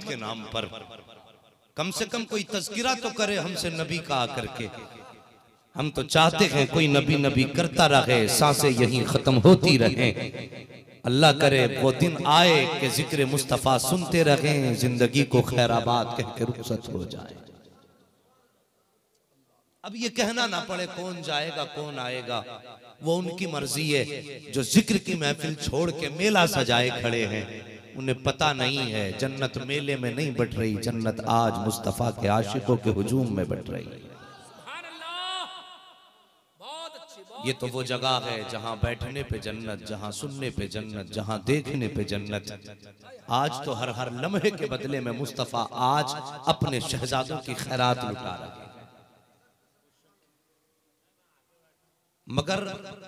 के नाम पर। कम से कम कोई तज़किरा तो करे हमसे नबी का आकर के। हम तो चाहते हैं कोई नबी नबी करता रहे, सांसें यहीं खत्म होती रहें। अल्लाह करे वो दिन आए कि जिक्र मुस्तफ़ा सुनते रहें, जिंदगी को खैराबाद कह के रुखसत हो जाए। अब ये कहना ना पड़े कौन जाएगा कौन आएगा, वो उनकी मर्जी है। जो जिक्र की महफिल छोड़ के मेला सजाए खड़े हैं, उन्हें पता नहीं है जन्नत मेले में नहीं बट रही, जन्नत आज मुस्तफ़ा के आशिकों के हुजूम में बट रही है। ये तो वो जगह है जहां बैठने पे जन्नत, जहां सुनने पे जन्नत, जहां देखने पे जन्नत। आज तो हर हर लम्हे के बदले में मुस्तफ़ा आज अपने शहजादों की खैरात लुटा रहे हैं। मगर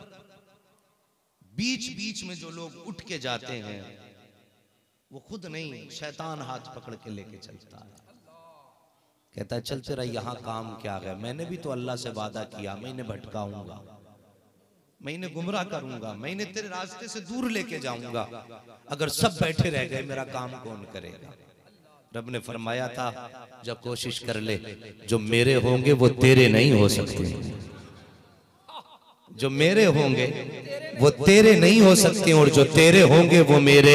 बीच बीच में जो लोग उठ के जाते हैं, वो खुद नहीं, शैतान हाथ पकड़ के लेके चलता है। कहता है चल तेरा यहां काम क्या है, मैंने भी तो अल्लाह से वादा किया, मैं इन्हें भटकाऊंगा, मैं इन्हें गुमराह करूंगा, मैं इन्हें तेरे रास्ते से दूर लेके जाऊंगा। अगर सब बैठे रह गए मेरा काम कौन करेगा। रब ने फरमाया था जब कोशिश कर ले, जो मेरे होंगे वो तेरे नहीं हो सकते, जो मेरे होंगे वो तेरे नहीं हो सकते, और जो तेरे होंगे वो मेरे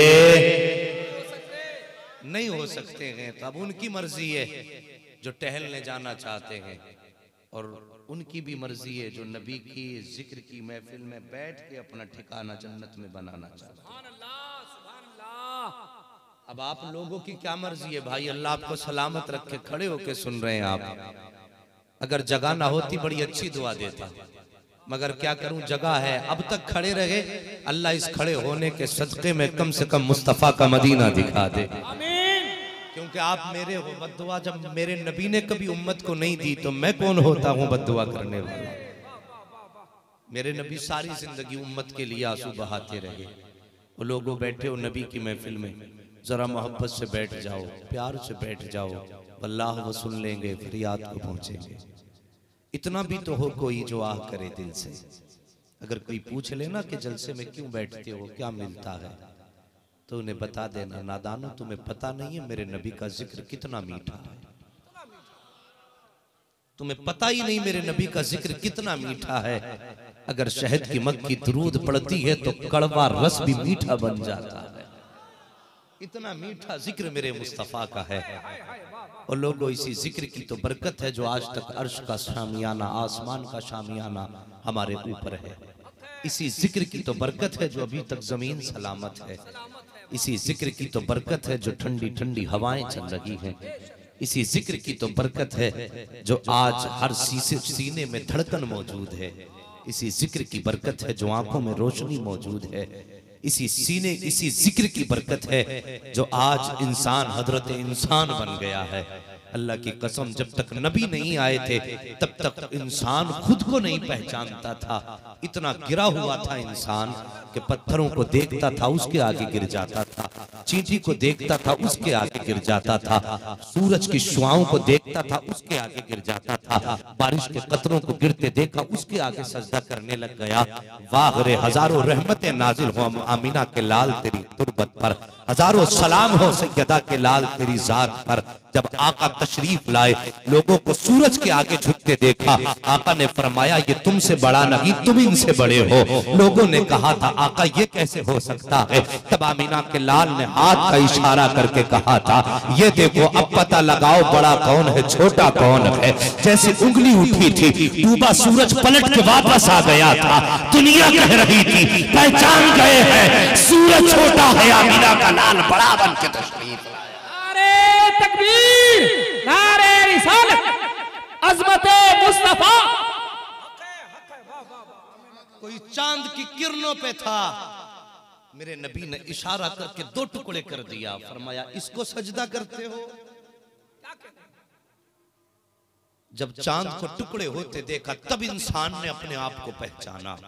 नहीं हो सकते हैं। तो अब उनकी मर्जी है जो टहलने जाना चाहते हैं, और उनकी भी मर्जी है जो नबी की जिक्र की महफिल में बैठ के अपना ठिकाना जन्नत में बनाना चाहते हैं। अब आप लोगों की क्या मर्जी है भाई, अल्लाह आपको सलामत रखे, खड़े होके सुन रहे हैं आप। अगर जगह ना होती बड़ी अच्छी दुआ देता, मगर क्या करूं जगह है। अब तक खड़े रहे, अल्लाह इस खड़े होने के सदक़े में कम से कम मुस्तफ़ा का मदीना दिखा दे। क्योंकि आप मेरे हो, बद्दुआ जब मेरे नबी ने कभी उम्मत को नहीं दी तो मैं कौन होता हूं बद्दुआ करने वाला। मेरे नबी सारी जिंदगी उम्मत के लिए आंसू बहाते रहे। वो लोगों बैठे हो नबी की महफिल में, जरा मोहब्बत से बैठ जाओ, प्यार से बैठ जाओ, अल्लाह वो सुन लेंगे, फरियाद को पहुंचेंगे। इतना भी तो हो कोई जो आह करे दिल से। अगर कोई पूछ लेना कि जलसे में क्यों बैठते हो, क्या मिलता है, तो उन्हें बता देना नादानो तुम्हें पता नहीं है मेरे नबी का जिक्र कितना मीठा है। तुम्हें पता ही नहीं मेरे नबी का जिक्र कितना मीठा है। अगर शहद की मक्खी दुरूद पड़ती है तो कड़वा रस भी मीठा बन जाता है। इतना मीठा जिक्र मेरे मुस्तफ़ा का है। और लोगों इसी जिक्र की तो बरकत है जो आज तक अर्श का शामियाना, आसमान का शामियाना हमारे ऊपर है। इसी जिक्र की तो बरकत है जो अभी तक जमीन सलामत है। इसी जिक्र की तो बरकत है जो ठंडी ठंडी हवाएं चल रही हैं। इसी जिक्र की तो बरकत है जो आज हर सीने में धड़कन मौजूद है। इसी जिक्र की बरकत है जो आंखों में रोशनी मौजूद है। इसी जिक्र की बरकत है जो आज इंसान हजरत इंसान बन गया है। अल्लाह की कसम, जब तक नबी नहीं आए थे तब तक इंसान खुद को नहीं पहचानता था। इतना गिरा हुआ था इंसान कि पत्थरों को देखता था उसके आगे गिर जाता था, चींटी को देखता था उसके आगे गिर जाता था, सूरज की शुआओं को देखता था उसके आगे गिर जाता था, बारिश के कतरों को गिरते देखा उसके आगे सजदा करने लग गया। वाह रे हजारों रहमतें नाजिल हो आमीना के लाल तेरी तुरबत पर, हजारों सलाम हो सैयदा के लाल तेरी जात पर। जब आका तशरीफ लाए लोगों को सूरज के आगे झुकते देखा, आका ने फरमाया ये तुमसे बड़ा नहीं तुम इनसे बड़े हो। लोगों ने कहा था आका ये कैसे हो सकता है। तब आमीना के लाल ने हाथ का इशारा करके कहा था ये देखो अब पता लगाओ बड़ा कौन है छोटा कौन है। जैसे उंगली उठी थी डूबा सूरज पलट के वापस आ गया था। दुनिया कह रही थी पहचान गए हैं सूरज छोटा है, आमीना का लाल बड़ा बन के तशरीफ। तकबीर, नारे रिसालत, अज़मत मुस्तफा। कोई चांद की किरणों पे था, मेरे नबी ने इशारा करके दो टुकड़े कर दिया, फरमाया इसको सजदा करते हो। जब चांद को टुकड़े होते देखा तब इंसान ने अपने आप को पहचाना।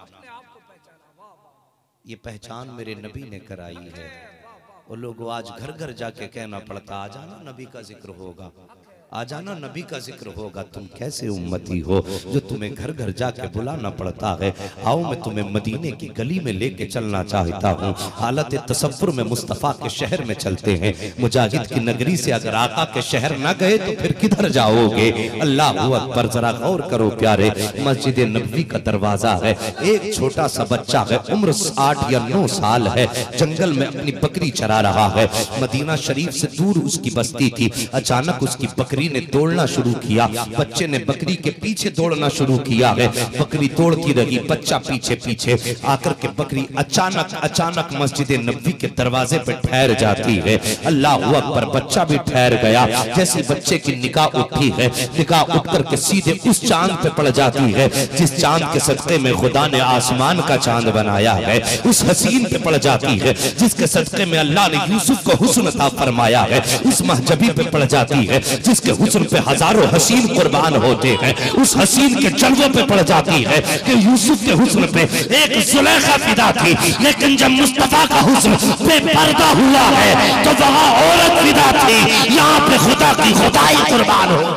ये पहचान मेरे नबी ने कराई है। वो लोग आज घर घर जाके कहना पड़ता आ जाना नबी का जिक्र होगा। आ जाना, नबी का जिक्र होगा। तुम कैसे उम्मती हो जो तुम्हें घर घर जाके बुलाना पड़ता है। आओ मैं तुम्हें मदीने की गली में लेके चलना चाहता हूँ। हालत तसव्वुर में मुस्तफ़ा के शहर में चलते हैं। मुजाहिद की नगरी से अगर आका के शहर न गए तो फिर किधर जाओगे? अल्लाह अकबर, जरा गौर करो प्यारे। मस्जिद नबवी का दरवाजा है। एक छोटा सा बच्चा है, उम्र 8 या 9 साल है, जंगल में अपनी बकरी चरा रहा है। मदीना शरीफ से दूर उसकी बस्ती थी। अचानक उसकी बकरी ने दौड़ना शुरू किया। बच्चे ने बकरी के पीछे दौड़ना शुरू किया है। बकरी दौड़ती रही, बच्चा पीछे पीछे आकर के बकरी अचानक मस्जिद नबवी के दरवाजे पे ठहर जाती है। अल्लाह अकबर, बच्चा भी ठहर गया। जैसे बच्चे की निगाह उठी है, निगाह उठ करके सीधे उस चांद पे पड़ जाती है जिस चांद के सदके में खुदा ने आसमान का चांद बनाया है। उस हसीन पे पड़ जाती है जिसके सदके में अल्लाह ने यूसुफ को हुस्न अता फरमाया है। उस महजबी पे पड़ जाती है जिसके हुस्न पे हजारों हसीन कुर्बान होते हैं। उस हसीन के जलवों पे पड़ जाती है कि यूसुफ के हुस्न पे एक जुलेखा फिदा थी, लेकिन जब मुस्तफा का हुस्न बेपर्दा हुआ है तो वहां औरत फिदा थी। यहाँ पे खुदा की खुदाई कुर्बान हो।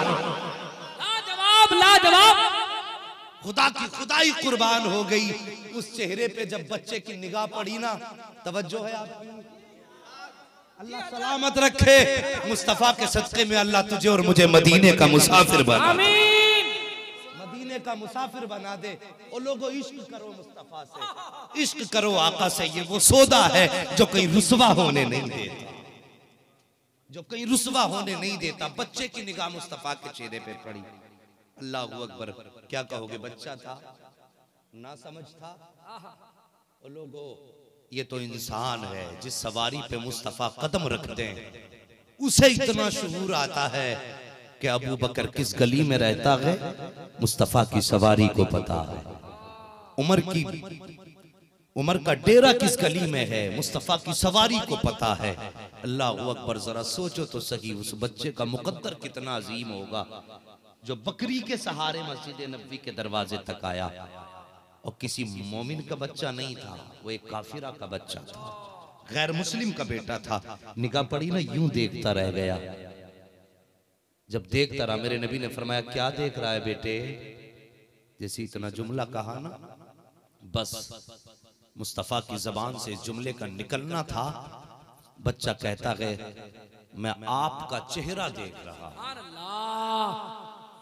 लाजवाब लाजवाब, खुदा की खुदाई कुर्बान हो गई। उस चेहरे पे जब बच्चे की निगाह पड़ी ना, तवज्जो है आपकी? अल्लाह सलामत रखे। मुस्तफा के सदके में अल्लाह तुझे और मुझे मदीने का मुसाफिर बना, आमीन। मदीने का मुसाफिर बना दे। ओ लोगो, इश्क करो मुस्तफा से, इश्क करो आका से। ये वो सौदा है जो कहीं रुसवा होने नहीं देता, जो कहीं रुसवा होने नहीं देता। बच्चे की निगाह मुस्तफा के चेहरे पे पड़ी। अल्लाह अकबर, क्या कहोगे? बच्चा था, ना समझ था। ओ लोगो, ये तो इंसान है जिस सवारी पे मुस्तफा कदम रखते हैं उसे इतना शुऊर आता है कि अबू बकर किस गली में रहता है मुस्तफा की सवारी को पता है। उमर का डेरा किस गली में है मुस्तफा की सवारी को पता है। अल्लाह अकबर, जरा सोचो तो सही, उस बच्चे का मुकद्दर कितना अजीम होगा जो बकरी के सहारे मस्जिद नबवी के दरवाजे तक आया। और किसी मोमिन का बच्चा नहीं था, वो एक काफिरा का बच्चा था, गैर मुस्लिम का बेटा था। निगाह पड़ी ना, यूं देखता रह गया। जब देखता रहा, मेरे नबी ने फरमाया, क्या देख रहा है बेटे? जैसे इतना जुमला कहा ना, बस मुस्तफा की जबान से जुमले का निकलना था, बच्चा कहता है, मैं आपका चेहरा देख रहा हूं।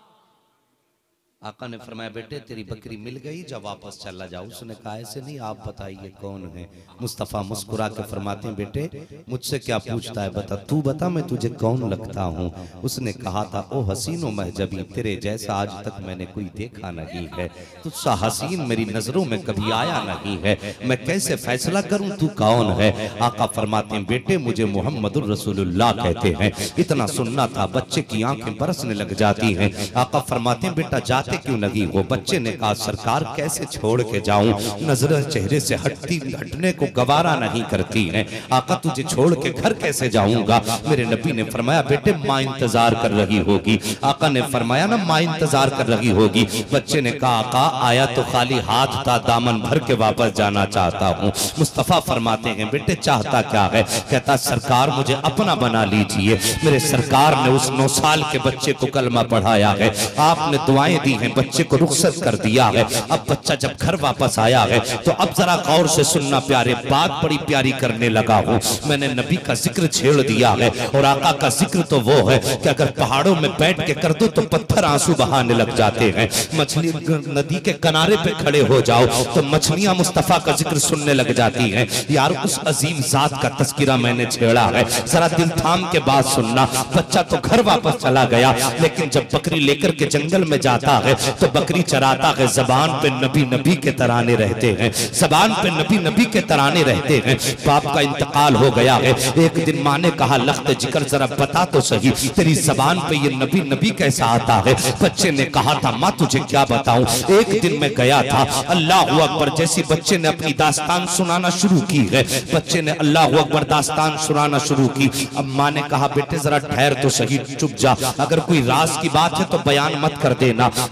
आका ने फरमाया, बेटे तेरी बकरी मिल गई, जब वापस चला जाओ। उसने कहा, ऐसे नहीं, आप बताइए कौन है? मुस्तफ़ा मुस्कुरा के फरमाते हैं, बेटे मुझसे क्या पूछता है, बता, तू बता मैं तुझे कौन लगता हूँ? उसने कहा था, ओ हसीनो महजबी, तेरे जैसा आज तक मैंने कोई देखा नहीं है, तुझसा हसीन मेरी नजरों में कभी आया नहीं है, मैं कैसे फैसला करूँ तू कौन है? आका फरमाते हैं, बेटे मुझे मुहम्मदुर रसूलुल्लाह कहते हैं। इतना सुनना था, बच्चे की आंखें बरसने लग जाती हैं। आका फरमाते हैं, बेटा जाते क्यों लगी? वो बच्चे ने कहा, सरकार कैसे छोड़ के जाऊं, नजर चेहरे से हटने को गवारा नहीं करती है। आका तुझे छोड़ के घर कैसे जाऊंगा? मेरे नबी ने फरमाया, बेटे माँ इंतजार कर रही होगी। आका ने फरमाया ना, माँ इंतजार कर रही होगी। बच्चे ने कहा, आका आया तो खाली हाथ था, दामन भर के वापस जाना चाहता हूँ। मुस्तफा फरमाते हैं, बेटे चाहता क्या है? कहता, सरकार मुझे अपना बना लीजिए। मेरे सरकार ने उस 9 साल के बच्चे को कलमा पढ़ाया है, आपने दुआएं दी हैं, बच्चे को रुखसत कर दिया है। अब बच्चा जब घर वापस आया है तो अब जरा गौर से सुनना प्यारे, बात बड़ी प्यारी करने लगा हूँ। मैंने नबी का जिक्र छेड़ दिया है, और आका का जिक्र तो वो है कि अगर पहाड़ों में बैठ के कर दो तो पत्थर आंसू बहाने लग जाते हैं। मछली नदी के किनारे पे खड़े हो जाओ तो मछलियां मुस्तफा का जिक्र सुनने लग जाती हैं। यार उस अजीम जात का तस्किरा मैंने छेड़ा है, जरा दिल थाम के बात सुनना। बच्चा तो घर वापस चला गया, लेकिन जब बकरी लेकर के जंगल में जाता है तो बकरी चराता है, जबान पे नबी नबी के तराने रहते हैं, जबान पे नबी नबी के तराने रहते हैं। बाप का इंतकाल हो गया है। एक दिन माँ ने कहा, लख्त जिक्र जरा बता तो सही, तेरी जबान पे ये नबी नबी कैसा आता है? बच्चे ने कहा था, माँ तुझे क्या बताऊं, एक दिन मैं गया था। अल्लाह अकबर, जैसी बच्चे ने अपनी दास्तान सुनाना शुरू की है, बच्चे ने अल्लाह अकबर दास्तान सुनाना शुरू की। अब माँ ने कहा, बेटे जरा ठहर तो सही, चुप जा, अगर कोई राज की बात है तो बयान मत कर देना,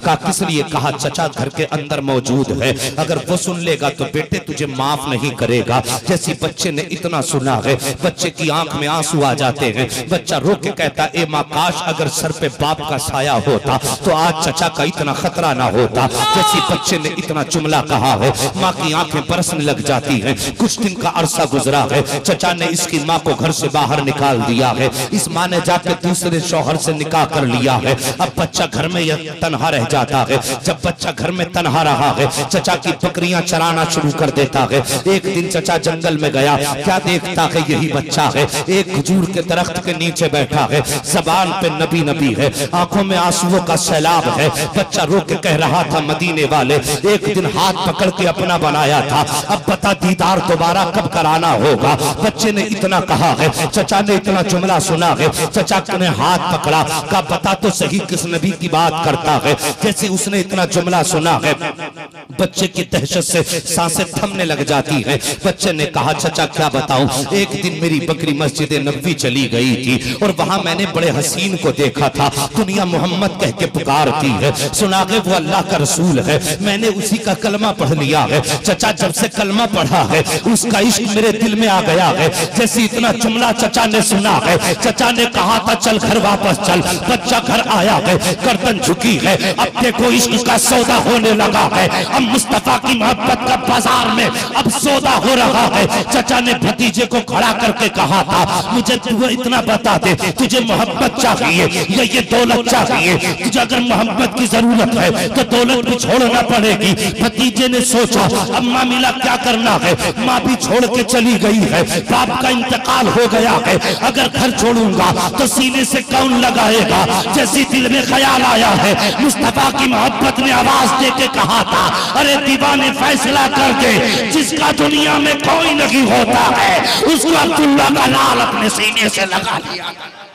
धक्का किस लिए कहा, चचा घर के अंदर मौजूद है, अगर वो सुन लेगा तो बेटे तुझे माफ नहीं करेगा। जैसे बच्चे ने इतना सुना है, बच्चे की आंख में आंसू आ जाते हैं। बच्चा रो के कहता, ए माँ काश अगर सर पे बाप का साया होता तो आज चचा का इतना खतरा ना होता। जैसे बच्चे ने इतना जुमला कहा है, माँ की आंखें बरसने लग जाती हैं। कुछ दिन का अरसा गुजरा है, चचा ने इसकी माँ को घर से बाहर निकाल दिया है। इस माँ ने जाकर दूसरे शौहर से निकाह कर लिया है। अब बच्चा घर में तनहा रह जाता है। जब बच्चा घर में तनहा रहा है, चचा की बकरियां चराना शुरू कर देता है। एक दिन चचा जंगल में गया, क्या देखता है, यही बच्चा है एक खजूर के दरख्त के नीचे बैठा है, जबान पे नबी नबी है, आंखों में आंसुओं का सैलाब है। बच्चा रो के कह रहा था, मदीने वाले एक दिन हाथ पकड़ के अपना बनाया था, अब बता दीदार दोबारा कब कराना होगा। बच्चे ने इतना कहा है, चचा ने इतना जुमला सुना है, चचा ने हाथ पकड़ा, का बता तो सही किस नबी की बात करता है। जैसे उसने इतना जुमला सुना है, बच्चे की दहशत से सांसें थमने लग जाती हैं। बच्चे ने कहा, चचा क्या बताऊं, एक दिन मेरी बकरी मस्जिद नबवी चली गई थी और वहां मैंने बड़े हसीन को देखा था, दुनिया मोहम्मद कह के पुकारती है, सुना के वो अल्लाह का रसूल है, मैंने उसी का कलमा पढ़ लिया है। चचा जब से कलमा पढ़ा है, उसका इश्क मेरे दिल में आ गया है। जैसे इतना जुमला चचा ने सुना है, चचा ने कहा था, चल घर वापस चल। बच्चा घर आया है, गर्दन झुकी है, अब देखो इश्क का सौदा होने लगा है। अब मुस्तफा की मोहब्बत का बाजार में अब सौदा हो रहा है। चचा ने भतीजे को खड़ा करके कहा था, मुझे तू इतना बता दे, तुझे मोहब्बत चाहिए या ये दौलत चाहिए? तुझे अगर मोहब्बत की जरूरत है तो दौलत भी छोड़ना पड़ेगी। भतीजे ने सोचा, अब माँ मिला क्या करना है, माँ भी छोड़ के चली गई है, बाप का इंतकाल हो गया है, अगर घर छोड़ूंगा तो सीने से कौन लगाएगा? जैसे दिल में ख्याल आया है, मुस्तफा की मोहब्बत ने आवाज दे के कहा था, अरे दीवाने फैसला कर दे, जिसका दुनिया में कोई नहीं होता है उसको अब्दुल्ला का लाल अपने सीने से लगा दिया।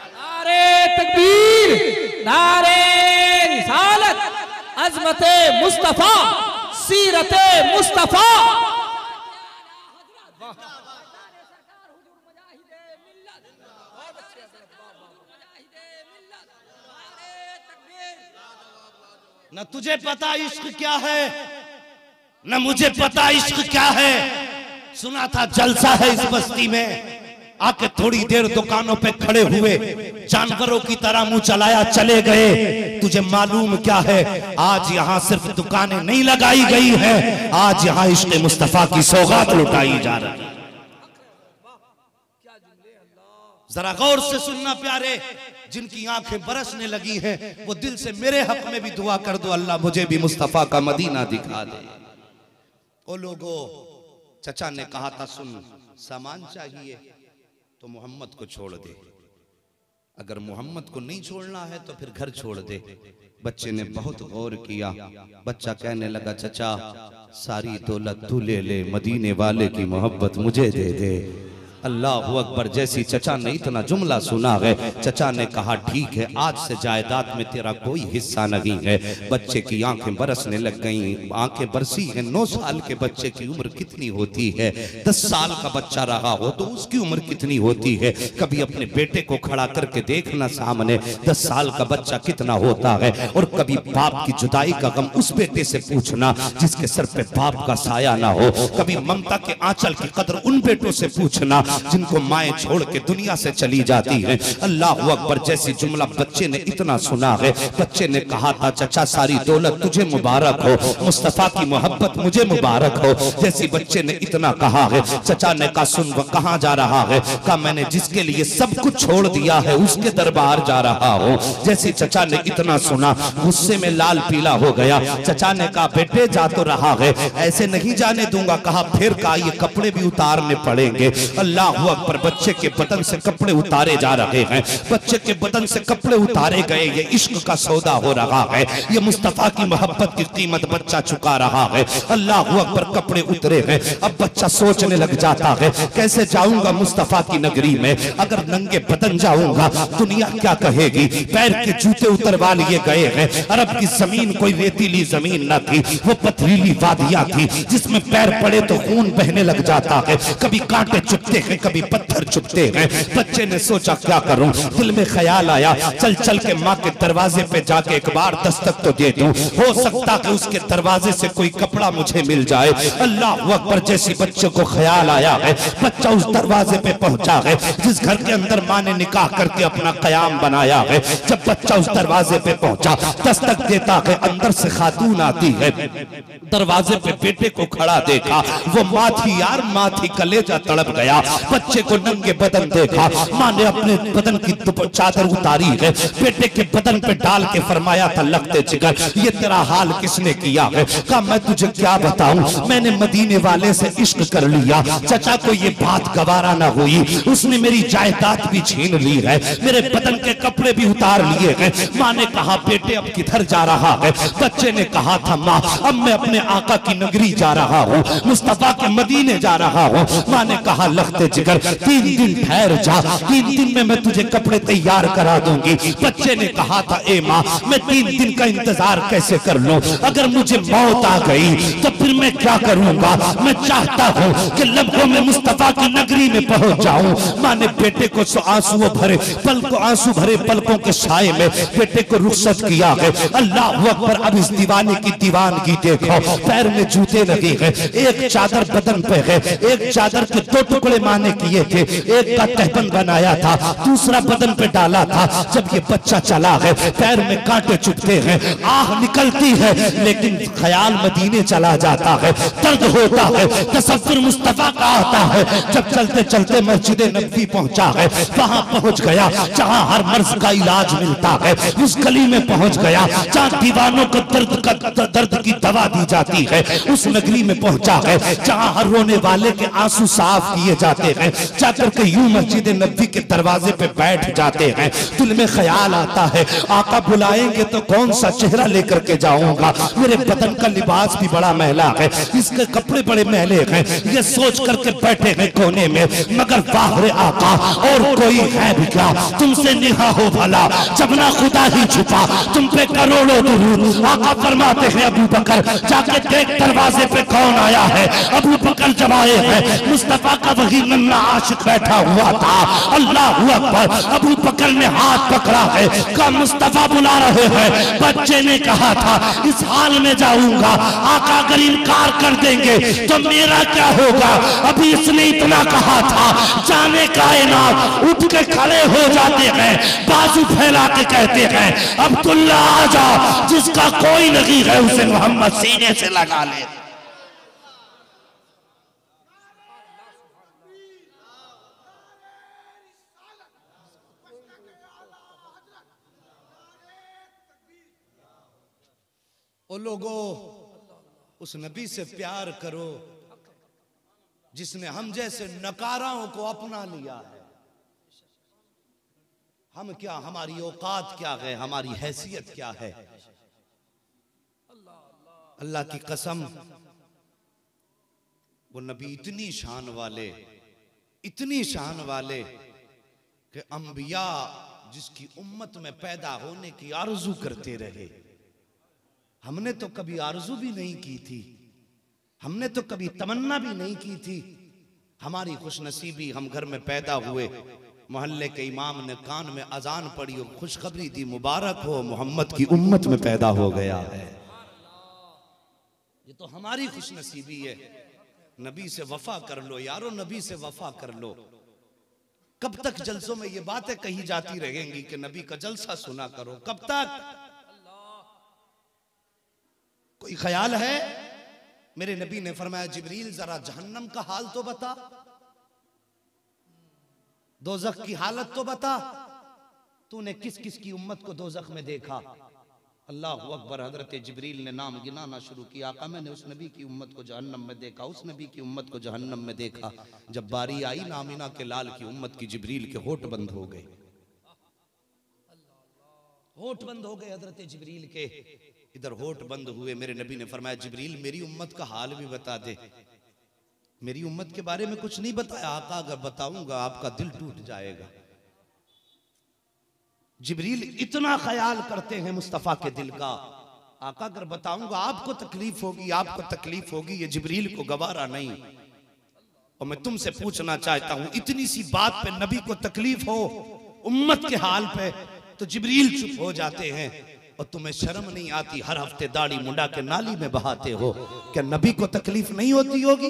नारे तकबीर, नारे रिसालत, अज़मते मुस्तफा, सीरते मुस्तफा। न तुझे पता इश्क क्या है, न मुझे पता इश्क क्या है। सुना था जलसा है इस बस्ती में, आके थोड़ी देर दुकानों पे खड़े हुए, जानवरों की तरह मुंह चलाया चले गए। तुझे मालूम क्या है, आज यहाँ सिर्फ दुकानें नहीं लगाई गई है, आज यहाँ इश्क मुस्तफा की सौगात लुटाई जा रही है। जरा गौर से सुनना प्यारे, जिनकी आंखें बरसने लगी हैं, वो दिल से मेरे हक में भी दुआ कर दो, अल्लाह मुझे भी मुस्तफा का मदीना दिखा दे। ओ लोगो, चचा ने कहा था, सुन, सामान चाहिए तो मोहम्मद को छोड़ दे, अगर मोहम्मद को नहीं छोड़ना है तो फिर घर छोड़ दे। बच्चे ने बहुत गौर किया। बच्चा कहने लगा, चचा सारी दौलत तू ले ले, मदीने वाले की मोहब्बत मुझे दे दे। अल्लाह अकबर। जैसी चचा ने इतना जुमला सुना है, चचा ने कहा, ठीक है, आज से जायदाद में तेरा कोई हिस्सा नहीं है। बच्चे की आंखें बरसने लग गईं, आंखें बरसी हैं। 9 साल के बच्चे की उम्र कितनी होती है? 10 साल का बच्चा रहा हो तो उसकी उम्र कितनी होती है? कभी अपने बेटे को खड़ा करके देखना सामने, 10 साल का बच्चा कितना होता है। और कभी बाप की जुदाई का गम उस बेटे से पूछना जिसके सर पे बाप का साया ना हो। कभी ममता के आंचल की कदर उन बेटों से पूछना जिनको माएं छोड़ के दुनिया से चली जाती हैं। अल्लाह अकबर। जैसी जुमला बच्चे ने इतना सुना है, बच्चे ने कहा था, चचा सारी दौलत तुझे मुबारक हो, मुस्तफा की मोहब्बत मुझे मुबारक हो। जैसी बच्चे ने इतना कहा है, चचा ने कहा, सुन, वो कहाँ जा रहा है? कहा, मैंने जिसके लिए सब कुछ छोड़ दिया है उसके दरबार जा रहा हूँ। जैसे चचा ने इतना सुना, गुस्से में लाल पीला हो गया। चचा ने कहा, बेटे जा तो रहा है, ऐसे नहीं जाने दूंगा। कहा, फिर कहा, ये कपड़े भी उतारने पड़ेंगे। अल्लाह अकबर। बच्चे के बदन से कपड़े उतारे जा रहे हैं, बच्चे के बदन से कपड़े उतारे गए। ये इश्क का सौदा हो रहा है, ये मुस्तफा की मोहब्बत की कीमत बच्चा चुका रहा है। अल्लाह अकबर। कपड़े उतरे हैं। अब बच्चा सोचने लग जाता है, कैसे जाऊंगा मुस्तफा की नगरी में? अगर नंगे बदन जाऊंगा दुनिया क्या कहेगी? पैर के जूते उतरवा लिए गए हैं। अरब की जमीन कोई रेतीली जमीन न थी, वो पथरीली वादियां थी जिसमें पैर पड़े तो खून बहने लग जाता है। कभी कांटे चुभते हैं, हैं कभी पत्थर चुभते हैं। बच्चे ने सोचा क्या करूं, दिल में ख्याल आया चल चल के माँ के दरवाजे पे जाके एक बार दस्तक तो दे दूं, हो सकता कि उसके दरवाजे से कोई कपड़ा मुझे मिल जाए। अल्लाह अकबर, जैसी बच्चे को ख्याल आया है, बच्चा उस दरवाजे पे पहुंचा है जिस घर के अंदर माँ ने निकाह करके अपना कयाम बनाया है। जब बच्चा उस दरवाजे पे पहुंचा, दस्तक देता है, अंदर से खातून आती है। दरवाजे पे बेटे को खड़ा देखा, वो माँ थी यार, माँ थी, कलेजा तड़प गया। बच्चे को नंगे बदन देखा, माँ ने अपने बदन की चादर उतारी है, बेटे के बदन पे डाल के फरमाया था लगते जिगर ये तेरा हाल किसने किया है? कहा मैं तुझे क्या बताऊं, मैंने मदीने वाले से इश्क कर लिया, चचा को ये बात गवारा ना हुई, उसने मेरी जायदाद भी छीन ली है, मेरे बदन के कपड़े भी उतार लिए हैं। माँ ने कहा बेटे अब किधर जा रहा है? बच्चे ने कहा था माँ अब मैं अपने आका की नगरी जा रहा हूँ, मुस्तफा के मदीने जा रहा हूँ। माँ ने कहा लखते जिगर 3 दिन ठहर जा, 3 दिन में मैं तुझे कपड़े तैयार करा दूंगी। बच्चे ने कहा था ए माँ मैं 3 दिन का इंतजार कैसे कर लूं, अगर मुझे मौत आ गई तो फिर मैं क्या करूंगा? मैं चाहता हूँ कि लम्हों में मुस्तफा की नगरी में पहुंच जाऊं। माँ ने बेटे को आंसू भरे पलकों के साए में बेटे को रुखसत किया है। अल्लाह अकबर, अब इस दीवाने की दीवानगी देखो, पैर में जूते लगे हैं, एक चादर बदन पे है, एक चादर के 2 टुकड़े माँ ने किए थे, एक का तहबंद बनाया था, दूसरा बदन पे डाला था। जब ये बच्चा चला है, पैर में कांटे चुभते हैं, आह निकलती है, लेकिन ख्याल मदीने चला जाता है, दर्द होता है, तसव्वुर मुस्तफा का आता है। जब चलते चलते मस्जिद नबवी पहुंचा है, वहां पहुंच गया जहां हर मर्ज का इलाज मिलता है, उस गली में पहुंच गया जहां दीवानों को दर्द की दवा दी जाती है, उस नगरी में पहुंचा है जहां हर रोने वाले के आंसू साफ किए जाते हैं। जाकर के यूं मस्जिद नबवी के दरवाजे पे बैठ जाते हैं। दिल में ख्याल आता है आका बुलाएंगे तो कौन सा चेहरा लेकर के जाऊंगा, मेरे बदन का लिबास भी बड़ा मैला है, इसके कपड़े बड़े मैले हैं, ये सोच करके बैठे हैं कोने में। मगर वाह रे आका और कोई है भी क्या, तुमसे निहा हो भला जब ना खुदा ही छुपा, तुम पे करोड़ों दुरूद। आका फरमाते हैं अबू बकर जाके देख दरवाजे पे कौन आया है। अबू बकर जब आए हैं, मुस्तफा का वही नन्हा आशिक बैठा हुआ था। अल्लाह अकबर, अबू बकर ने हाथ पकड़ा है, कहा मुस्तफा बुला रहे हैं। बच्चे ने कहा था इस हाल में जाऊंगा, आका अगर इनकार कर देंगे तो मेरा क्या होगा? अभी इसने इतना कहा था, जाने कायनात उठ के खड़े हो जाते हैं, बाजू फैला के कहते हैं अब्दुल्ला आजा, जिसका कोई नहीं है उसे मोहम्मद सीने से लगा ले। ओ लोगो उस नबी से प्यार करो जिसने हम जैसे नकाराओं को अपना लिया है। हम क्या, हमारी औकात क्या है, हमारी हैसियत क्या है? अल्लाह की कसम, वो नबी इतनी शान वाले कि अंबिया जिसकी उम्मत में पैदा होने की आरज़ू करते रहे। हमने तो कभी आरज़ू भी नहीं की थी, हमने तो कभी तमन्ना भी नहीं की थी। हमारी खुशनसीबी, हम घर में पैदा हुए, मोहल्ले के इमाम ने कान में अजान पड़ी और खुशखबरी दी, मुबारक हो मोहम्मद की उम्मत में पैदा हो गया है। ये तो हमारी खुशनसीबी है। नबी से वफा कर लो यारो, नबी से वफा कर लो। कब तक जलसों में ये बातें कही जाती रहेंगी कि नबी का जलसा सुना करो? कब तक? कोई ख्याल है? मेरे नबी ने फरमाया जिब्रील जरा जहन्नम का हाल तो बता, दोज़ख की हालत तो बता, तूने किस किस की उम्मत को दोज़ख में देखा? अल्लाह अकबर। हजरत जिब्रील ने नाम गिनाना शुरू किया, आका मैंने उस नबी की उम्मत को जहन्नम में देखा, उस नबी की उम्मत को जहन्नम में देखा। जब बारी आई नामिना के लाल की उम्मत की, जिब्रील के होठ बंद हो गए, होठ बंद हो गए हजरत जिब्रील के। इधर होठ बंद हुए, मेरे नबी ने फरमाया जिब्रील मेरी उम्मत का हाल भी बता दे। मेरी उम्मत के बारे में कुछ नहीं बताया। आका अगर बताऊंगा आपका दिल टूट जाएगा। जिब्रील इतना ख्याल करते हैं मुस्तफा के दिल का, आका अगर बताऊंगा आपको तकलीफ होगी, आपको तकलीफ होगी। ये जिब्रील को गवारा नहीं। और मैं तुमसे पूछना चाहता हूं, इतनी सी बात पे नबी को तकलीफ हो, उम्मत के हाल पे, तो जिब्रील चुप हो जाते हैं और तुम्हें शर्म नहीं आती? हर हफ्ते दाढ़ी मुंडा के नाली में बहाते हो, क्या नबी को तकलीफ नहीं होती होगी?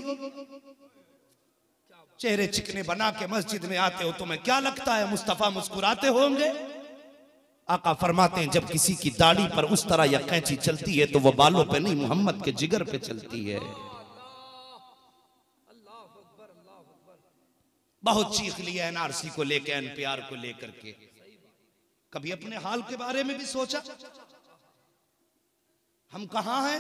चेहरे चिकने बना के मस्जिद में आते हो, तुम्हें क्या लगता है मुस्तफा मुस्कुराते होंगे? आका फरमाते हैं जब किसी की दाढ़ी पर उस तरह या कैंची चलती है तो वो बालों पे नहीं, मोहम्मद के जिगर पे चलती है। बहुत चीख लिया एनआरसी को लेकर, एनपीआर को लेकर के। कभी अपने हाल के बारे में भी सोचा? हम कहां हैं,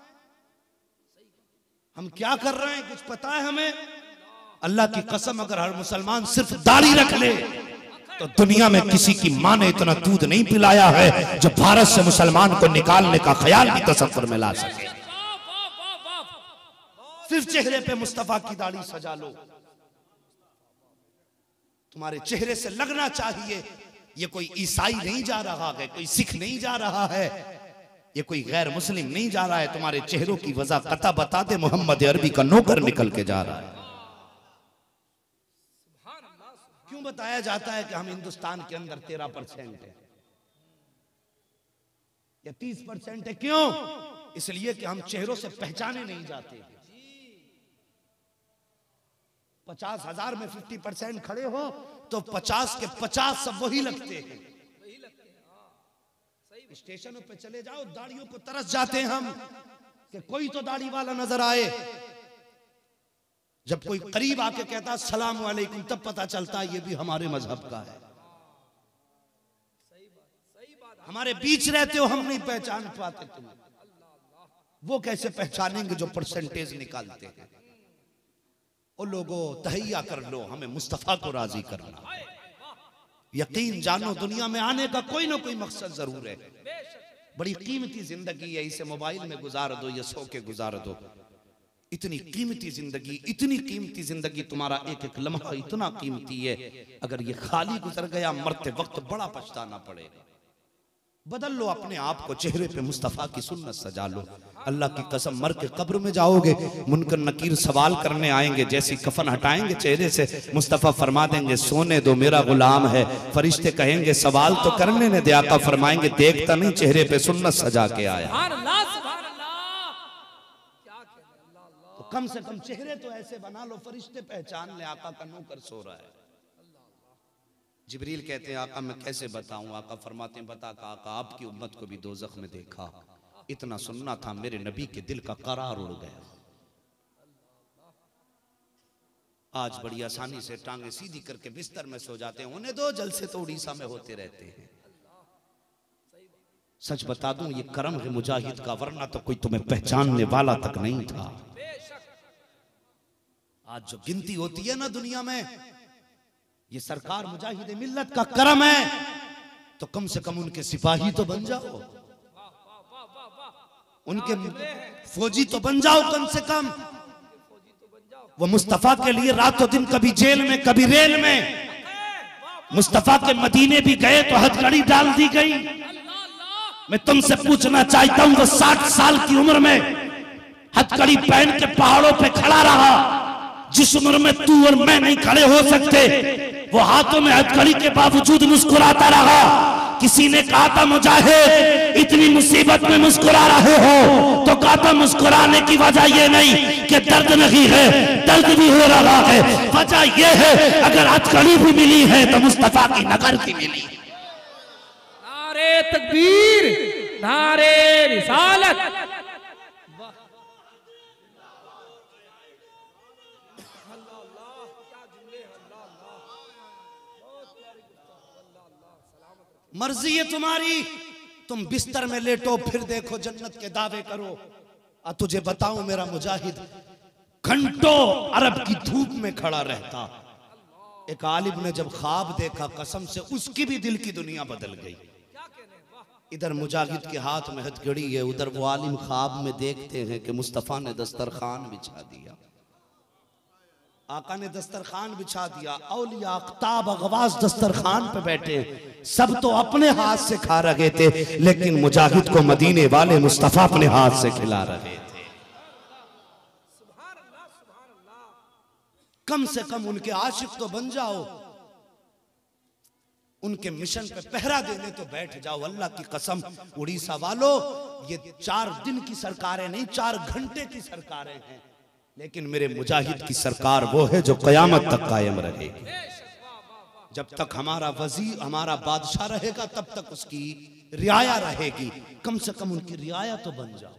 हम क्या कर रहे हैं, कुछ पता है हमें? अल्लाह की कसम, अगर हर मुसलमान सिर्फ दाढ़ी रख ले तो दुनिया में किसी की मां ने इतना दूध नहीं पिलाया है जो भारत से मुसलमान को निकालने का ख्याल भी तसव्वुर में ला सके। सिर्फ चेहरे पे मुस्तफा की दाढ़ी सजा लो, तुम्हारे चेहरे से लगना चाहिए ये कोई ईसाई नहीं जा रहा है, कोई सिख नहीं जा रहा है, ये कोई गैर मुस्लिम नहीं जा रहा है। तुम्हारे चेहरों की वजह कता बता दे, मोहम्मद अरबी का नौकर निकल के जा रहा है। क्यों बताया जाता है कि हम हिंदुस्तान के अंदर 13% है या 30% है? क्यों? इसलिए कि हम चेहरों से पहचाने नहीं जाते। 50,000 में 50% खड़े हो तो 50 के 50 सब वही लगते हैं। स्टेशनों पे चले जाओ, दाढ़ियों को तरस जाते हैं हम कि कोई तो दाढ़ी वाला नजर आए। जब कोई करीब आके कहता अस्सलाम वालेकुम, तब पता चलता है ये भी हमारे मजहब का है। हमारे बीच रहते हो, हम नहीं पहचान पाते तुम्हें। वो कैसे पहचानेंगे जो परसेंटेज निकालते हैं? ओ लोगों, तहैया कर लो, हमें मुस्तफा को राजी करना। यकीन जानो दुनिया में आने का कोई ना कोई मकसद जरूर है। बड़ी कीमती जिंदगी है, इसे मोबाइल में गुजार दो या सो के गुजार दो। इतनी कीमती जिंदगी, इतनी कीमती जिंदगी, तुम्हारा एक एक लम्हा इतना कीमती है। अगर ये खाली गुजर गया, मरते वक्त बड़ा पछताना पड़ेगा। बदल लो अपने आप को, चेहरे पे मुस्तफा की सुन्नत सजा लो। अल्लाह की कसम, मर के कब्र में जाओगे, मुनकर नकीर सवाल करने आएंगे, जैसी कफन हटाएंगे चेहरे से, मुस्तफा फरमा देंगे सोने दो मेरा गुलाम है। फरिश्ते कहेंगे सवाल तो करने ने दे। आका फरमाएंगे देखता नहीं चेहरे पे सुन्नत सजा के आया। तो कम से कम चेहरे तो ऐसे बना लो फरिश्ते पहचान ले आका का नौकर सो रहा है। जिब्रील कहते हैं आका मैं कैसे बताऊं? आका फरमाते हैं बता का आका आपकी उम्मत को भी दोज़ख में देखा, इतना सुनना था, मेरे नबी के दिल का करार उड़ गया। आज बड़ी आसानी से टांगे सीधी करके बिस्तर में सो जाते हैं, उन्हें दो जलसे तो उड़ीसा में होते रहते हैं। सच बता दूं ये करम है मुजाहिद का, वरना तो कोई तुम्हें पहचानने वाला तक नहीं था। आज जो गिनती होती है ना दुनिया में, ये सरकार मुजाहिद मिल्लत का करम है, तो कम से कम उनके सिपाही तो बन जाओ, उनके फौजी तो बन जाओ कम से कम। वो मुस्तफा के लिए रातों दिन कभी जेल में कभी रेल में, मुस्तफा के मदीने भी गए तो हथकड़ी डाल दी गई। मैं तुमसे पूछना चाहता हूं वो 60 साल की उम्र में हथकड़ी पहन के पहाड़ों पे खड़ा रहा, जिस उम्र में तू और मैं नहीं खड़े हो सकते, वो हाथों में हथकड़ी के बावजूद मुस्कुराता रहा। किसी ने कहा था मुजाहिद इतनी मुसीबत में मुस्कुरा रहे हो, तो कहा था मुस्कुराने की वजह ये नहीं कि दर्द नहीं है, दर्द भी हो रहा है। वजह ये है अगर हथकड़ी भी मिली है तो मुस्तफा की नगर की मिली। नारे तकबीर, नारे रिसालत। मर्जी है तुम्हारी, तुम बिस्तर में लेटो फिर देखो जन्नत के दावे करो। और तुझे बताऊं मेरा मुजाहिद घंटों अरब की धूप में खड़ा रहता। एक आलिम ने जब ख्वाब देखा कसम से उसकी भी दिल की दुनिया बदल गई। इधर मुजाहिद के हाथ में हथकड़ी है, उधर वो आलिम ख्वाब में देखते हैं कि मुस्तफा ने दस्तरखान बिछा दिया। आका ने दस्तरखान बिछा दिया, औलिया अख्ताब अगवास दस्तरखान पे बैठे, सब तो अपने हाथ से खा रहे थे, लेकिन मुजाहिद को मदीने वाले मुस्तफा अपने हाथ से खिला रहे थे। कम से कम उनके आशिक तो बन जाओ, उनके मिशन पे पहरा देने तो बैठ जाओ। अल्लाह की कसम उड़ीसा वालों, ये 4 दिन की सरकारें नहीं, 4 घंटे की सरकारें हैं, लेकिन मेरे मुजाहिद की सरकार वो है जो कयामत तक कायम रहेगी। जब तक हमारा वजीर, हमारा बादशाह रहेगा, तब तक उसकी रियाया रहेगी। कम से कम उनकी रियाया तो बन जाओ,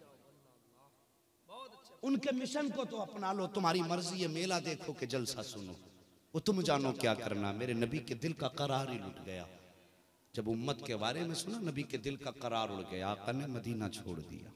उनके मिशन को तो अपना लो। तुम्हारी मर्जी है, मेला देखो कि जलसा सुनो, वो तुम जानो क्या करना। मेरे नबी के दिल का करार ही लुट गया जब उम्मत के बारे में सुना। नबी के दिल का करार उड़ गया, आका ने मदीना छोड़ दिया।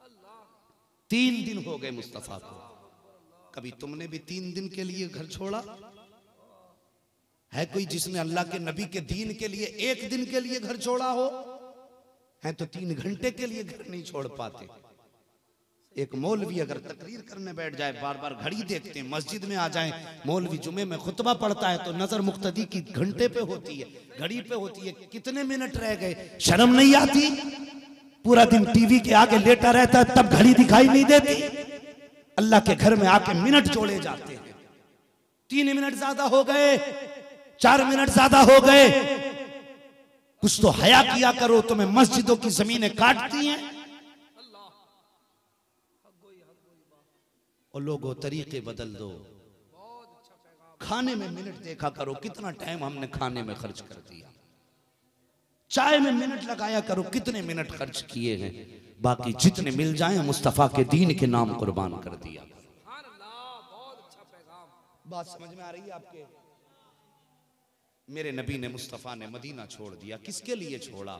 3 दिन हो गए मुस्तफा को। कभी तुमने भी 3 दिन के लिए घर छोड़ा है? कोई जिसने अल्लाह के नबी के दीन के लिए 1 दिन के लिए घर छोड़ा हो? है तो 3 घंटे के लिए घर नहीं छोड़ पाते। एक मौलवी अगर तकरीर करने बैठ जाए, बार बार घड़ी देखते हैं, मस्जिद में आ जाए, मौलवी जुमे में खुतबा पढ़ता है तो नजर मुक्तदी की घंटे पे होती है, घड़ी पे होती है, कितने मिनट रह गए। शर्म नहीं आती? पूरा दिन टीवी के आगे लेटा रहता है, तब घड़ी दिखाई नहीं देती। अल्लाह के घर में आके मिनट जोड़े जाते हैं। 3 मिनट ज्यादा हो गए, 4 मिनट ज्यादा हो गए। कुछ तो हया किया करो, तुम्हें मस्जिदों की जमीनें काटती हैं। और लोगों तरीके बदल दो। खाने में मिनट देखा करो, कितना टाइम हमने खाने में खर्च कर दिया। चाय में मिनट लगाया करो, कितने मिनट खर्च किए हैं। बाकी जितने मिल जाएं मुस्तफा के दीन के नाम कुर्बान कर दिया। बात समझ में आ रही है आपके? मेरे नबी ने, मुस्तफा ने मदीना छोड़ दिया। किसके लिए छोड़ा?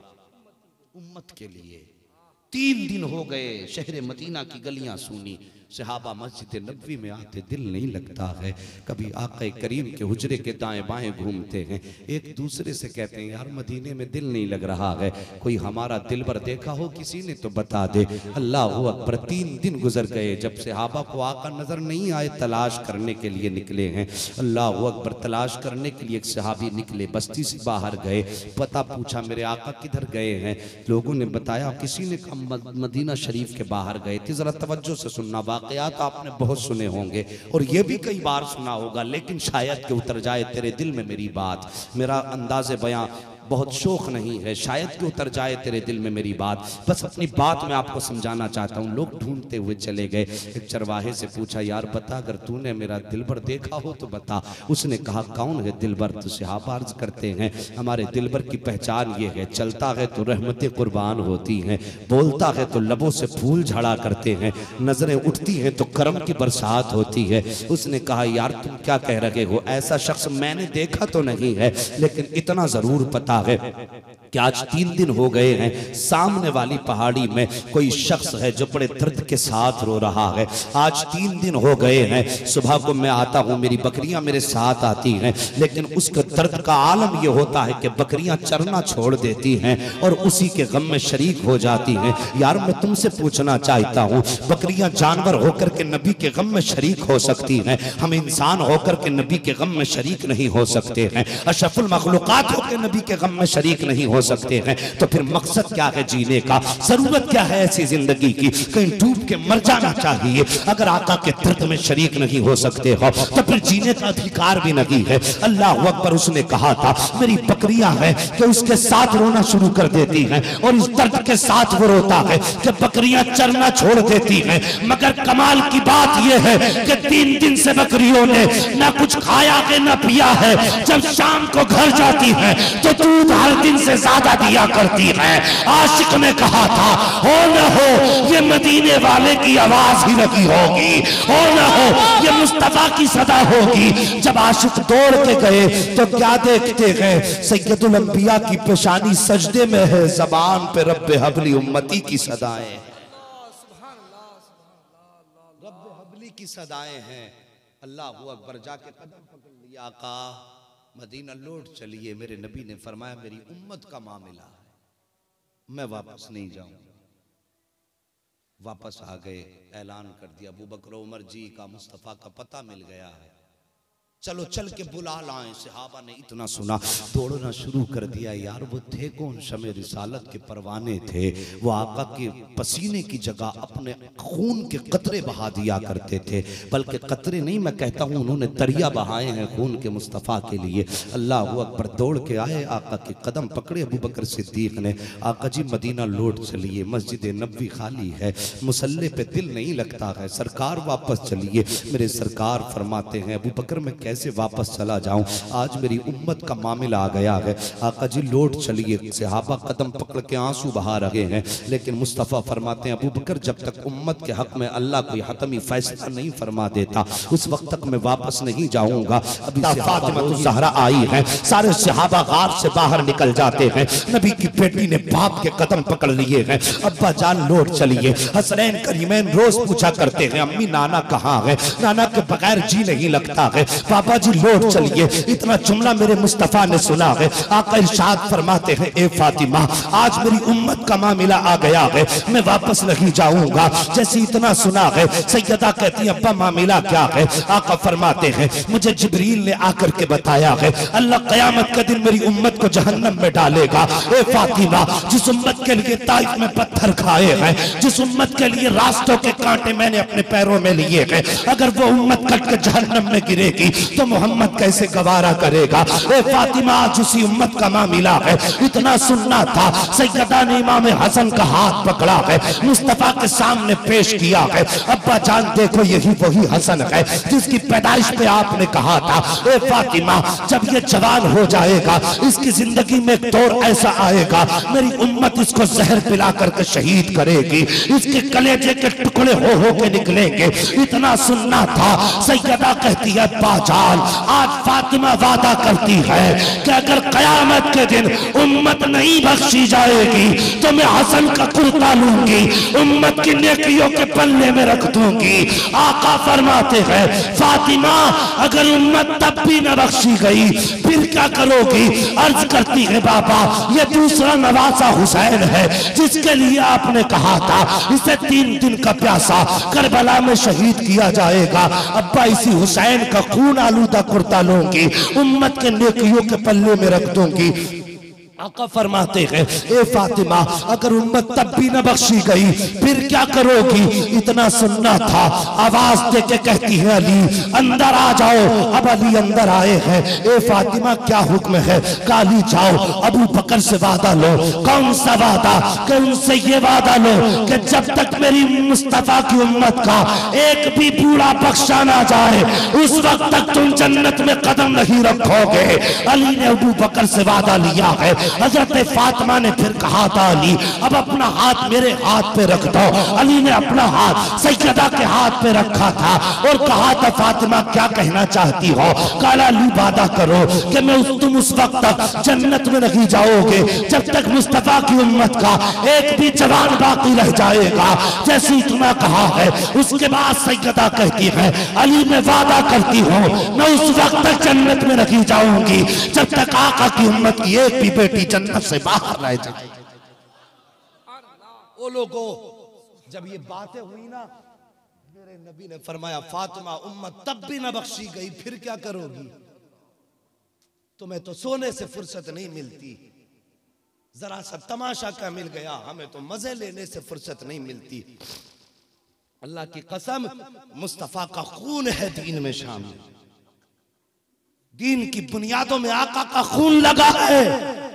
उम्मत के लिए। 3 दिन हो गए, शहर मदीना की गलियां सूनी। सहाबा मस्जिद नबवी में आते दिल नहीं लगता है। कभी आका करीम के हुजरे के दाएं बाएं घूमते हैं, एक दूसरे से कहते हैं यार मदीने में दिल नहीं लग रहा है, कोई हमारा दिलबर देखा हो किसी ने तो बता दे। अल्लाह अकबर। 3 दिन गुजर गए। जब सहाबा को आका नजर नहीं आए, तलाश करने के लिए निकले हैं। अल्लाह अकबर। तलाश करने के लिए एक सहाबी निकले, बस्ती से बाहर गए, पता पूछा मेरे आका किधर गए हैं। लोगों ने बताया, किसी ने मदीना शरीफ के बाहर गए थे। जरा तवज्जो से सुनना, वाकयात आपने बहुत सुने होंगे और ये भी कई बार सुना होगा, लेकिन शायद के उतर जाए तेरे दिल में मेरी बात। मेरा अंदाज़े बयां बहुत शौक नहीं है, शायद कि उतर जाए तेरे दिल में मेरी बात। बस अपनी बात मैं आपको समझाना चाहता हूँ। लोग ढूंढते हुए चले गए। एक चरवाहे से पूछा, यार बता, अगर तूने मेरा दिलबर देखा हो तो बता। उसने कहा, कौन है दिलबर? तो सहाबा अर्ज करते हैं, हमारे दिलबर की पहचान ये है, चलता है तो रहमतें कुर्बान होती हैं, बोलता है तो लबों से फूल झड़ा करते हैं, नजरें उठती हैं तो करम की बरसात होती है। उसने कहा, यार तुम क्या कह रहे हो? ऐसा शख्स मैंने देखा तो नहीं है, लेकिन इतना जरूर पता है कि आज 3 दिन हो गए हैं, सामने वाली पहाड़ी में कोई शख्स है जो बड़े दर्द के साथ रो रहा है। आज 3 दिन हो गए हैं, सुबह को मैं आता हूँ, मेरी बकरियां मेरे साथ आती हैं, लेकिन उसके दर्द का आलम यह होता है कि बकरियां चरना छोड़ देती हैं और उसी के गम में शरीक हो जाती हैं। यार मैं तुमसे पूछना चाहता हूँ, बकरियां जानवर होकर के नबी के गम में शरीक हो सकती हैं, हम इंसान होकर के नबी के गम में शरीक नहीं हो सकते हैं, अशरफुल मखलूकात होकर नबी के गम में शरीक नहीं हो सकते हैं। तो फिर मकसद क्या है जीने का? जरूरत क्या है ऐसी जिंदगी की? कहीं डूब के मर जाना चाहिए। अगर आका के दर्द में शरीक नहीं हो सकते हो तो फिर जीने का अधिकार भी नहीं है। अल्लाह अकबर। उसने कहा था, मेरी बकरियां हैं कि उसके साथ रोना शुरू कर देती हैं और इस दर्द के साथ वो रोता है कि बकरियां चरना छोड़ देती हैं। मगर कमाल की बात यह है कि 3 दिन से बकरियों ने ना कुछ खाया है ना पिया है। जब शाम को घर जाती है तो दूध हर दिन से ज्यादा दिया करती है। आशिक ने कहा था, हो न हो ये मदीने वाले की आवाज ही लगी होगी, हो न हो ये मुस्तफा की सदा होगी। जब आशिक दौड़ के गए तो क्या देखते गए? सैयदुल अंबिया की पेशानी सजदे में है, जबान पे रब्बे हबली उम्मती की सदाएं, रब्बे हबली की सदाएं हैं। अल्लाह अकबर। जाके कदम पकड़ लिया, आका मदीना लौट चलिए। मेरे नबी ने फरमाया, मेरी उम्मत का मामला है, मैं वापस नहीं जाऊंगा। वापस आ गए, ऐलान कर दिया, अबू बकर उमर जी का मुस्तफ़ा का पता मिल गया है, चलो चल के बुला लाएं। सहाबा ने इतना सुना, दौड़ना शुरू कर दिया। यार वो थे कौन? शमे रिसालत के परवाने थे। वो आका के पसीने की जगह अपने खून के कतरे बहा दिया करते थे, बल्कि कतरे नहीं, मैं कहता हूँ उन्होंने दरिया बहाए हैं खून के मुस्तफ़ा के लिए। अल्लाह अकबर। दौड़ के आए, आका के कदम पकड़े अबू बकर सिद्दीक ने। आका जी मदीना लौट चलिए, मस्जिद नबवी खाली है, मुसल्ले पे दिल नहीं लगता है, सरकार वापस चलिए। मेरे सरकार फरमाते हैं अबू बकर मैं कैसे वापस चला जाऊं, आज मेरी उम्मत का मामला आ गया है। आका जी लौट चलिए। सहाबा कदम पकड़ के आंसू बहा रहे हैं, लेकिन मुस्तफ़ा फरमाते हैं अबू बकर जब तक उम्मत के हक में अल्लाह कोई हतमी फैसला नहीं फरमा देता उस वक्त तक मैं वापस नहीं जाऊंगा। अभी फातिमा ज़हरा आई है, सारे सहाबा गार से बाहर निकल जाते हैं। नबी की बेटी ने बाप के कदम पकड़ लिए हैं, अब्बा जान लौट चलिए। हसनैन करीमैन रोज पूछा करते हैं अम्मी नाना कहाँ है, नाना के बगैर जी नहीं लगता है, पापा जी लौट चलिए। इतना जुमला मेरे मुस्तफा ने सुना है। आका इरशाद फरमाते हैं ए फातिमा आज मेरी उम्मत का मामला आ गया है, मैं वापस नहीं जाऊंगा। जैसे इतना सुना है सैयदा कहती अब्बा मामला क्या है? आका फरमाते हैं मुझे जिब्रील ने आकर के बताया है अल्लाह कयामत के दिन मेरी उम्मत को जहन्नम में डालेगा। ए फातिमा जिस उम्मत के लिए ताइफ में पत्थर खाए हैं, जिस उम्मत के लिए रास्तों के कांटे मैंने अपने पैरों में लिए हैं, अगर वो उम्मत कट के जहन्नम में गिरेगी तो मोहम्मद कैसे गवारा करेगा? ए फातिमा आज उसी उम्मत का मामला है। इतना सुनना था, सैयदा ने इमाम हसन का हाथ पकड़ा है, मुस्तफा के सामने पेश किया है। अब्बा जान देखो यही वही हसन है जिसकी पैदाइश पे आपने कहा था ए फातिमा जब ये जवान हो जाएगा इसकी जिंदगी में एक दौर ऐसा आएगा मेरी उम्मत इसको जहर पिला करके शहीद करेगी, इसके कलेजे के टुकड़े हो के निकलेंगे। इतना सुनना था, सैयदा कहती है बाजान आज फातिमा वादा करती है कि अगर कयामत के दिन उम्मत नहीं बख्शी जाएगी तो मैं हसन का कुर्ता लूंगी, उम्मत की नेकियों के पल्ले में रख दूंगी। आका फरमाते हैं फातिमा अगर उम्मत तब भी न बख्शी गई फिर क्या करोगी? अर्ज करती है बाबा ये दूसरा नवासा हुसैन है जिसके लिए आपने कहा था इसे 3 दिन का प्यासा करबला में शहीद किया जाएगा। अब्बा इसी हुसैन का खून आलूदा कुर्ता लूंगी, उम्मत के नेकियों के पल्ले में रख दूंगी। आका फरमाते हैं ए फातिमा अगर उम्मत तब भी न बख्शी गई फिर क्या करोगी? इतना सुनना था, आवाज दे के कहती है अली अंदर आ जाओ। अब अली अंदर आए हैं। ए फातिमा क्या हुक्म है? काली जाओ अबू बकर से वादा लो। कौन सा वादा? कि उनसे ये वादा लो कि जब तक मेरी मुस्तफा की उम्मत का एक भी बूढ़ा बख्शा ना जाए उस वक्त तक तुम जन्नत में कदम नहीं रखोगे। अली ने अबू बकर से वादा लिया है। हजरत फातिमा ने फिर कहा था अली अब अपना हाथ मेरे हाथ पे रख दो। अली ने अपना हाथ सैयदा के हाथ पे रखा था और कहा था फातिमा क्या कहना चाहती हो? काला अली वादा करो कि तुम उस वक्त तक जन्नत में नहीं जाओगे जब तक मुस्तफा की उम्मत का एक भी जवान बाकी रह जाएगा। जैसे इतना कहा है उसके बाद सैयदा कहती है अली मैं वादा करती हूँ मैं उस वक्त तक जन्नत में नहीं जाऊंगी जब तक आका की उम्मत की एक भी बेटी जन्नत से बाहर रह जाए। वो लोगों जब ये बातें हुई ना मेरे नबी ने फरमाया फातिमा उम्मत तब भी ना बख्शी गई फिर क्या करोगी? तुम्हें तो सोने से फुर्सत नहीं मिलती, जरा सा तमाशा क्या मिल गया, हमें तो मजे लेने से फुर्सत नहीं मिलती। अल्लाह की कसम मुस्तफा का खून है दीन में शामिल, दीन की बुनियादों में आका का खून लगा है।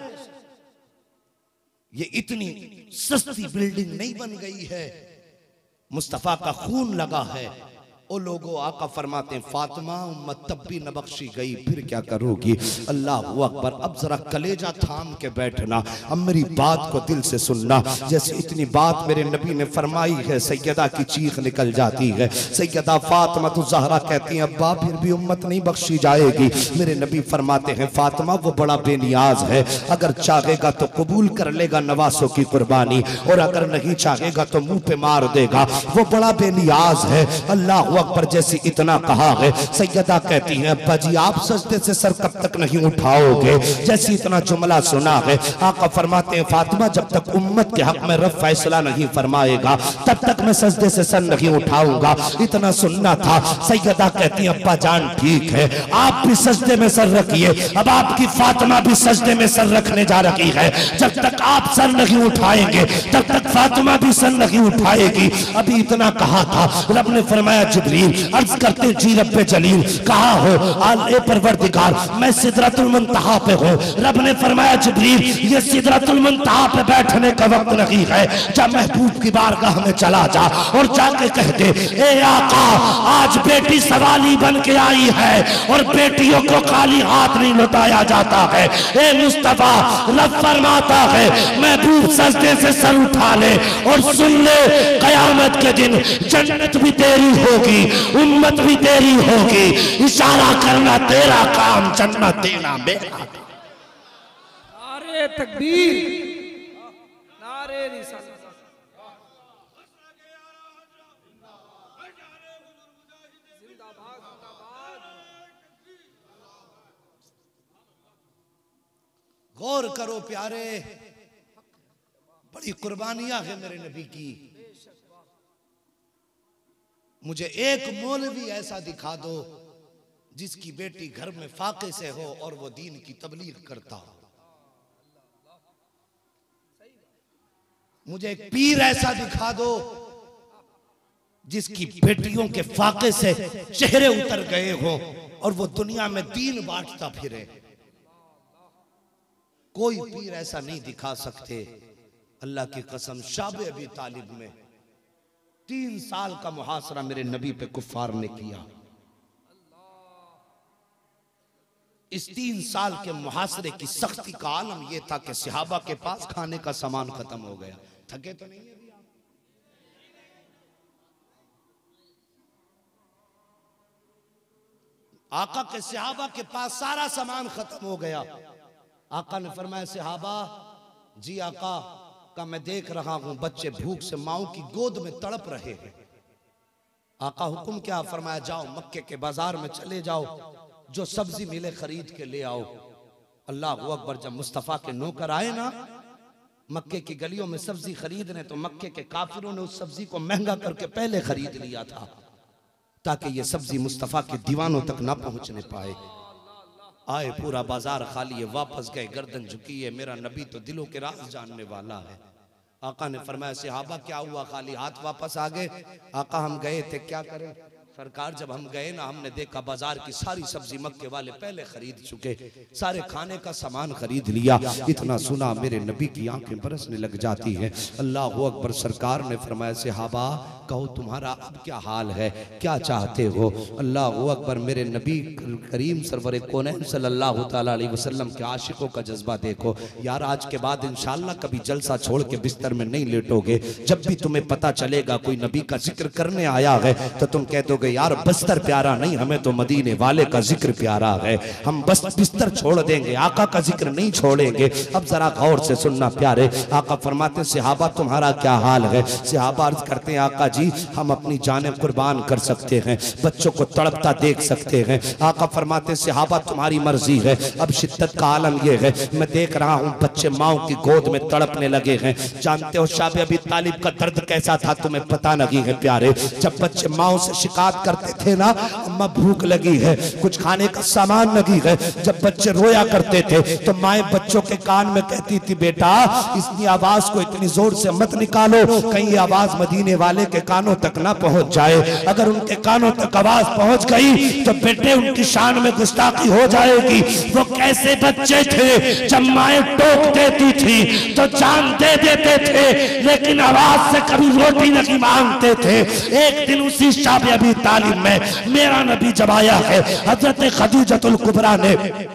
ये इतनी सस्ती बिल्डिंग नहीं बन गई है, मुस्तफा का खून लगा है। ओ लोगों आका फरमाते हैं फातिमा उम्मत तब भी न बख्शी गई फिर क्या करोगी? अल्लाह अकबर। अब जरा कलेजा थाम के बैठना, अब मेरी बात को दिल से सुनना। जैसे इतनी बात मेरे नबी ने फरमाई है सैयदा की चीख निकल जाती है। सैयदा फातिमा तो ज़हरा कहती हैं अब्बा फिर भी उम्मत नहीं बख्शी जाएगी। मेरे नबी फरमाते हैं फातिमा वो बड़ा बेनियाज है, अगर चाहेगा तो कबूल कर लेगा नवासों की कुर्बानी और अगर नहीं चाहेगा तो मुंह पे मार देगा। वो बड़ा बेनियाज है। अल्लाह अकबर जैसी इतना कहा है, सैयदा कहती हैं अब्बा जी आप सजदे से सर कब तक नहीं उठाओगे। जैसे इतना जुमला सुना है, आका फरमाते हैं फातिमा जब तक उम्मत के हक में रब फैसला नहीं फरमाएगा तब तक मैं सजदे से सर नहीं उठाऊंगा। इतना सुनना था। सैयदा कहती हैं अब्बा जान ठीक है, आप भी सजदे में सर रखिए, अब आपकी फातिमा भी सजदे में सर रखने जा रही है। जब तक आप सर नहीं उठाएंगे तब तक फातिमा भी सर नहीं उठाएगी। अभी इतना कहा था, रब ने फरमाया जिब्रील अर्ज करते जी रब्बे जलील कहा हो आले परवरदिगार मैं सिदरतुल मुंतहा पे हूँ। रब ने फरमाया जिब्रील ये सिदरतुल मुंतहा पे बैठने का वक्त नहीं है, जब महबूब की बारगाह में चला जा और जाके कह दे ए आका आज बेटी सवाली बन के आई है और बेटियों को खाली हाथ नहीं लौटाया जाता है। ए मुस्तफा रब फरमाता है महबूब सजदे से सर उठा ले और सुन ले कयामत के दिन जन्नत भी तेरी होगी, उम्मत भी तेरी होगी। इशारा करना तेरा काम, जन्नत देना मेरा। नारे तकबीर, नारे रिसालत। गौर करो प्यारे, बड़ी कुर्बानियां है मेरे नबी की। मुझे एक मौलवी ऐसा दिखा दो जिसकी बेटी घर में फाके से हो और वो दीन की तबलीग करता हो। मुझे एक पीर ऐसा दिखा दो जिसकी बेटियों के फाके से चेहरे उतर गए हो और वो दुनिया में दीन बांटता फिरे। कोई पीर ऐसा नहीं दिखा सकते। अल्लाह की कसम शाबे अबी तालिब में 3 साल का मुहासरा मेरे नबी पे कुफ्फार ने किया। इस 3 साल के मुहासरे की सख्ती का आलम यह था कि सहाबा के पास खाने का सामान खत्म हो गया। थके तो नहीं है अभी आप? आका के सहाबा के पास सारा सामान खत्म हो गया। आका ने फरमाया सहाबा जी आका का मैं देख रहा हूं बच्चे भूख से माओ की गोद में तड़प रहे हैं। आका हुक्म क्या फरमाया जाओ मक्के के बाजार में चले जाओ, जो सब्जी मिले खरीद के ले आओ। अल्लाह अकबर। जब मुस्तफा के नौकर आए ना मक्के की गलियों में सब्जी खरीदने, तो मक्के के काफिरों ने उस सब्जी को महंगा करके पहले खरीद लिया था ताकि ये सब्जी मुस्तफा के दीवानों तक ना पहुंचने पाए। आए पूरा बाजार खाली है, वापस गए गर्दन झुकी है। मेरा नबी तो दिलों के राज जानने वाला है। आका ने फरमाया सहाबा क्या हुआ, खाली हाथ वापस आ गए? आका हम गए थे, क्या करें सरकार। जब हम गए ना हमने देखा बाजार की सारी सब्जी मक्के वाले पहले खरीद चुके, सारे खाने का सामान खरीद लिया। इतना सुना मेरे नबी की आंखें बरसने लग जाती हैं। अल्लाह अकबर। सरकार ने फरमाया सहाबा कहो तुम्हारा अब क्या हाल है, क्या चाहते हो? अल्लाह अकबर। मेरे नबी करीम सरवर कौनैन सल्लल्लाहु तआला अलैहि वसल्लम के आशिकों का जज्बा देखो। यार आज के बाद इंशाअल्लाह कभी जलसा छोड़ के बिस्तर में नहीं लेटोगे। जब भी तुम्हें पता चलेगा कोई नबी का जिक्र करने आया है तो तुम कह दोगे यार बस्तर प्यारा नहीं, हमें तो मदीने वाले का जिक्र प्यारा है। हम बस बिस्तर छोड़ देंगे, आका का जिक्र नहीं छोड़ेंगे। अब जरा गौर से सुनना प्यारे। आका फरमाते सहाबा तुम्हारा क्या हाल है? सहाबा अर्ज करते हैं आका जी हम अपनी जानें कुर्बान कर सकते हैं, बच्चों को तड़पता देख सकते हैं। आका फरमाते सहाबा तुम्हारी मर्जी है। अब शिद्दत का आलम यह है मैं देख रहा हूँ बच्चे माओ की गोद में तड़पने लगे हैं। जानते हो शाबे अबी तालिब का दर्द कैसा था तुम्हें पता नहीं है प्यारे। जब बच्चे माओ से शिकायत करते थे ना अम्मा भूख लगी है, कुछ खाने का सामान लगी है, जब बच्चे रोया करते थे तो माए बच्चों के कान में कहती थी बेटा इसकी आवाज को इतनी जोर से मत निकालो कहीं ये आवाज मदीने वाले के कानों तक ना पहुंच जाए। अगर उनके कानों तक आवाज पहुंच गई तो बेटे उनकी शान में गुस्ताखी हो जाएगी। वो कैसे बच्चे थे जब माए टोक देती थी तो जान दे देते थे लेकिन आवाज से कभी रोटी नहीं मांगते थे। एक दिन उसी शाबे अबी तालिब में मेरा नबी जब आया है हजरत खदीजतुल कुबरा ने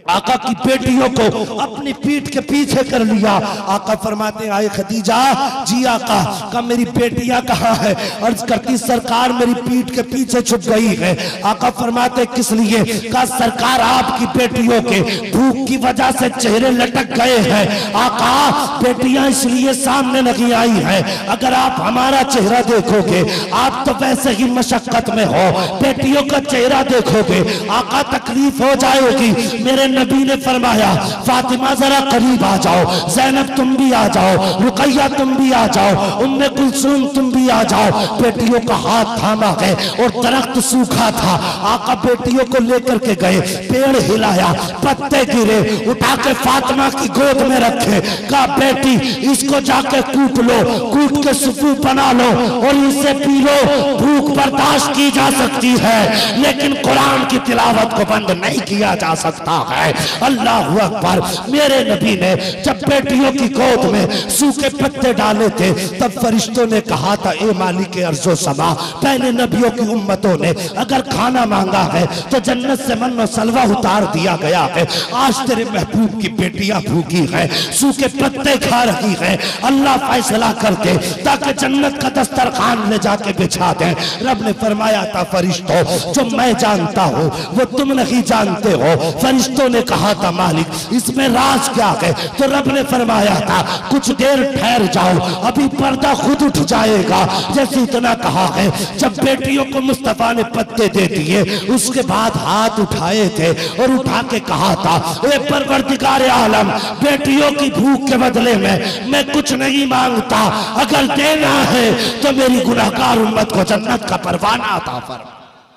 आका की बेटियों को अपनी पीठ के पीछे कर लिया। आका फरमाते हैं आए खदीजा, जी आका का मेरी बेटियां कहाँ है? अर्ज करती सरकार मेरी पीठ के पीछे छुप गई है। आका फरमाते किस लिए? का सरकार आपकी बेटियों के भूख की वजह से चेहरे लटक गए हैं। आका बेटियां इसलिए सामने नहीं आई है, अगर आप हमारा चेहरा देखोगे आप तो वैसे ही मशक्कत में हो, बेटियों का चेहरा देखोगे आका तकलीफ हो जाएगी। मेरे नबी ने फरमाया फातिमा जरा करीब आ जाओ, ज़ैनब तुम भी आ जाओ, रुकैया तुम भी आ जाओ, उम्मे कुलसूम तुम भी आ जाओ। बेटियों का हाथ थामा है और दरख्त सूखा था। आका बेटियों को लेकर के गए, पेड़ हिलाया, पत्ते गिरे, उठा के फातिमा की गोद में रखे। कहा बेटी इसको जाके कूट लो, कूट के सुफू बना लो और इसे पी लो, भूख बर्दाश्त की जा सकती है लेकिन कुरान की तिलावत को बंद नहीं किया जा सकता है। अल्लाह अकबर। मेरे नबी ने जब बेटियों की गोद में सूखे पत्ते डाले थे तब फरिश्तों ने कहा था ए मालिक अर्ज़ो समा, पहले नबियों की उम्मतों ने अगर खाना मांगा है तो जन्नत से मन्नो सलवा उतार दिया गया है। आज तेरे महबूब की बेटियां भूखी हैं, सूखे पत्ते खा रही हैं, अल्लाह फैसला कर दे ताकि जन्नत का दस्तरखान ले जाके बिछा दें। रब ने फरमाया था फरिश्तों जो मैं जानता हूँ वो तुम नहीं जानते हो। फरिश्तों ने कहा था मालिक इसमें राज क्या है? तो रब ने फरमाया था कुछ देर ठहर जाओ, अभी पर्दा खुद उठ जाएगा। जैसे इतना कहा है, जब बेटियों को मुस्तफा ने पत्ते दे दिए उसके बाद हाथ उठाए थे और उठा के कहा था ए परवरदिगार आलम, बेटियों की भूख के बदले में मैं कुछ नहीं मांगता, अगर देना है तो मेरी गुनाहगार उम्मत को जन्नत का परवाना अता फरमा।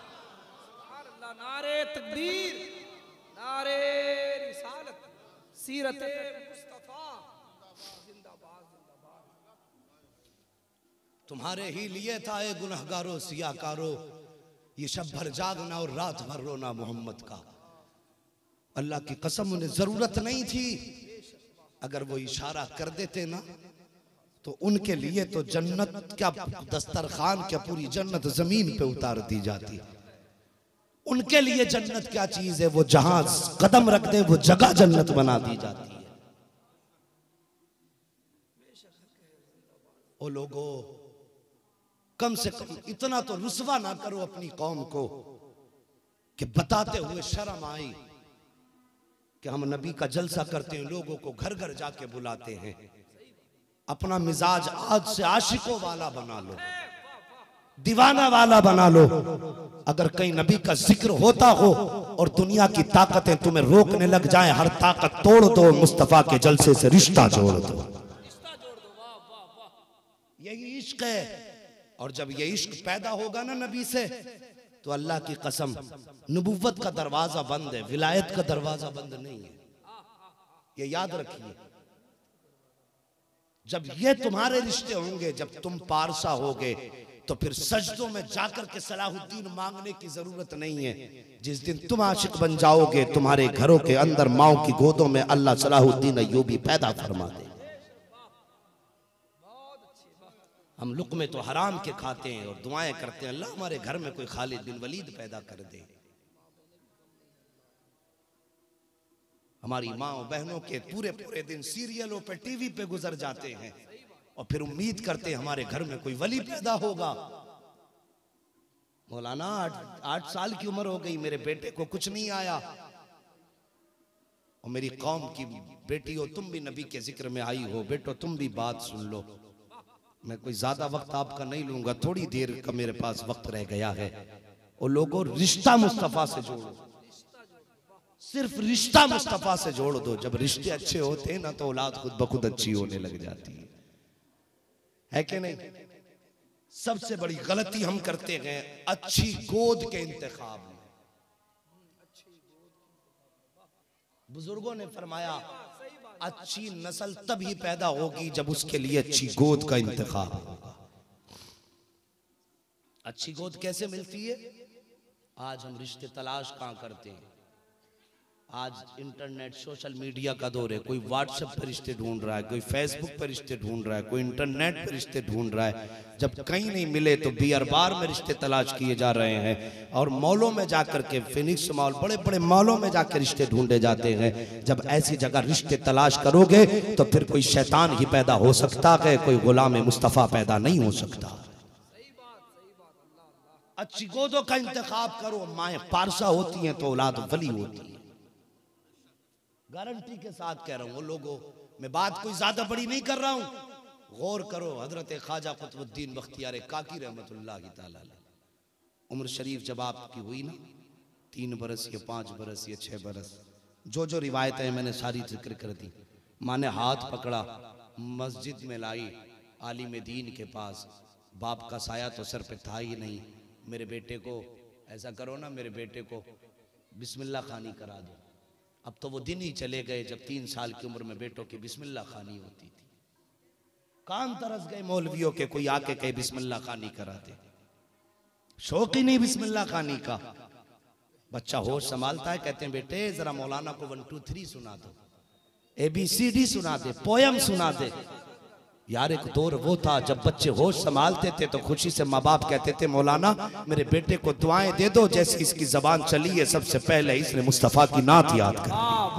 नारे तकबीर, नारे रिसालत, सीरत मुस्तफा जिंदाबाद जिंदाबाद। तुम्हारे ही लिए था ए गुनहगारो सियाकारो, ये शब भर जागना और रात भर रोना मोहम्मद का। अल्लाह की कसम उन्हें जरूरत नहीं थी, अगर वो इशारा कर देते ना तो उनके लिए तो जन्नत क्या दस्तरखान क्या पूरी जन्नत जमीन पे उतार दी जाती। उनके लिए जन्नत क्या चीज है, वो जहां कदम रख दे वो जगह जन्नत बना दी जाती है। ओ लोगों कम से कम इतना तो रुसवा ना करो अपनी कौम को कि बताते हुए शर्म आई कि हम नबी का जलसा करते हैं, लोगों को घर घर जाके बुलाते हैं। अपना मिजाज आज से आशिकों वाला बना लो, दीवाना वाला बना लो। अगर कहीं नबी का जिक्र होता हो और दुनिया की ताकतें तुम्हें रोकने लग जाएं, हर ताकत तोड़ दो, मुस्तफा के जलसे से रिश्ता जोड़ दो। यही इश्क है। और जब ये इश्क पैदा होगा ना नबी से तो अल्लाह की कसम नबुव्वत का दरवाजा बंद है, विलायत का दरवाजा बंद नहीं है। ये याद रखिए। जब ये तुम्हारे रिश्ते होंगे, जब तुम पारसा होगे तो फिर सजदों में जाकर के सलाहुद्दीन मांगने की जरूरत नहीं है। जिस दिन तुम आशिक बन जाओगे तुम्हारे घरों के अंदर माओ की गोदों में अल्लाह सलाहुद्दीन अय्यूबी पैदा फरमा दे। हम लुक़मे तो हराम के खाते हैं और दुआएं करते हैं अल्लाह हमारे घर में कोई खालिद बिन वलीद पैदा कर दे। हमारी माँ बहनों के पूरे पूरे दिन सीरियलों पे टीवी पे गुजर जाते हैं और फिर उम्मीद करते हैं हमारे घर में कोई वली पैदा होगा। मौलाना 8 साल की उम्र हो गई, मेरे बेटे को कुछ नहीं आया। और मेरी कौम की बेटियों तुम भी नबी के जिक्र में आई हो, बेटो तुम भी बात सुन लो। मैं कोई ज्यादा वक्त आपका नहीं लूंगा, थोड़ी देर का मेरे पास वक्त रह गया है। और लोगों रिश्ता मुस्तफा से जोड़ो, सिर्फ रिश्ता मुस्तफा से जोड़ दो। जब रिश्ते अच्छे होते हैं ना तो औलाद खुद ब खुद अच्छी होने लग जाती है कि नहीं? सबसे बड़ी गलती हम करते हैं अच्छी गोद के इंतखाब में। बुजुर्गों ने फरमाया अच्छी नस्ल तभी पैदा होगी जब उसके लिए अच्छी गोद का इंतखाब होगा। अच्छी गोद कैसे मिलती है? आज हम रिश्ते तलाश कहां करते हैं? आज इंटरनेट सोशल मीडिया का दौर है। कोई व्हाट्सएप पर रिश्ते ढूंढ रहा है, कोई फेसबुक पर रिश्ते ढूंढ रहा है, कोई इंटरनेट पर रिश्ते ढूंढ रहा है। जब कहीं नहीं मिले तो बियर बार में रिश्ते तलाश किए जा रहे हैं और मॉलों में जाकर के, फिनिक्स मॉल, बड़े बड़े मॉलों में जाकर रिश्ते ढूंढे जाते हैं। जब ऐसी जगह रिश्ते तलाश करोगे तो फिर कोई शैतान ही पैदा हो सकता है, कोई गुलाम मुस्तफ़ा पैदा नहीं हो सकता। अच्छी गोदों का इंतखाब करो। माए पारसा होती हैं तो औलाद वली होती है। गारंटी के साथ कह रहा हूं लोगों, मैं बात कोई ज्यादा बड़ी नहीं कर रहा हूं, गौर करो। हजरत ख्वाजा कुतुबुद्दीन बख्तियार काकी रहमतुल्लाह ताला उम्र शरीफ जब आपकी हुई ना, 3 बरस या 5 बरस या 6 बरस, जो जो रिवायतें मैंने सारी जिक्र कर दी। माँ ने हाथ पकड़ा, मस्जिद में लाई, आलिम दीन के पास। बाप का साया तो सर पे था ही नहीं। मेरे बेटे को ऐसा करो ना, मेरे बेटे को बिस्मिल्लाह खानी करा दो। अब तो वो दिन ही चले गए जब 3 साल की उम्र में बेटों की बिस्मिल्लाह खानी होती थी। कान तरस गए मौलवियों के, कोई आके कहे बिस्मिल्लाह खानी कराते। शौक ही नहीं बिस्मिल्लाह खानी का। बच्चा होश संभालता है, कहते हैं बेटे जरा मौलाना को 1 2 3 सुना दो, ABCD सुना दे, पोयम सुना दे। यार एक दौर वो था जब बच्चे होश संभालते थे तो खुशी से माँ बाप कहते थे मौलाना मेरे बेटे को दुआएं दे दो, जैसे इसकी जबान चली है सबसे पहले इसने मुस्तफा की नात याद कर।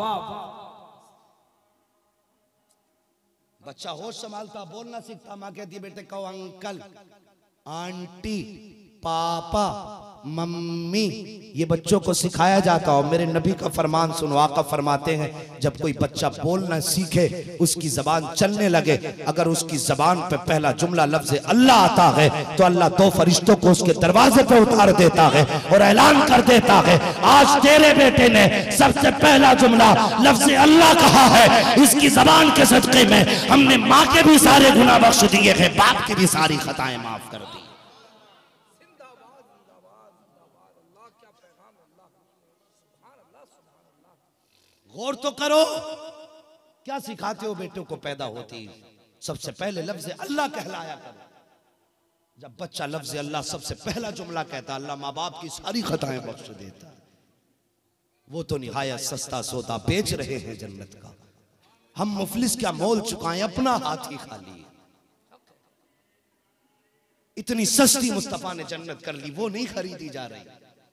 बच्चा होश संभालता, बोलना सीखता, माँ कहती है बेटे कहो अंकल, आंटी, पापा, मम्मी। ये बच्चों को सिखाया जाता। और मेरे नबी का फरमान सुनो, आका फरमाते हैं जब कोई बच्चा बोलना सीखे, उसकी जबान चलने लगे, अगर उसकी जबान पे पहला जुमला लफ्ज़ अल्लाह आता है तो अल्लाह 2 फरिश्तों को उसके दरवाजे पे उतार देता है और ऐलान कर देता है आज तेरे बेटे ने सबसे पहला जुमला लफ्ज़ अल्लाह कहा है। इसकी जबान के सदके में हमने माँ के भी सारे गुनाह बख्श दिए हैं, बाप की भी सारी खताएं माफ कर दी। गौर तो करो, क्या सिखाते हो बेटों को पैदा होती सबसे पहले लफ्ज़ अल्लाह कहलाया करो। जब बच्चा लफ्ज़ अल्लाह सबसे पहला जुमला कहता, अल्लाह माँ बाप की सारी खताएं बख्श देता है। वो तो निहायत सस्ता सौदा बेच रहे हैं जन्नत का। हम मुफलिस क्या मोल चुकाएं, अपना हाथ ही खाली। इतनी सस्ती मुस्तफा ने जन्नत कर ली, वो नहीं खरीदी जा रही।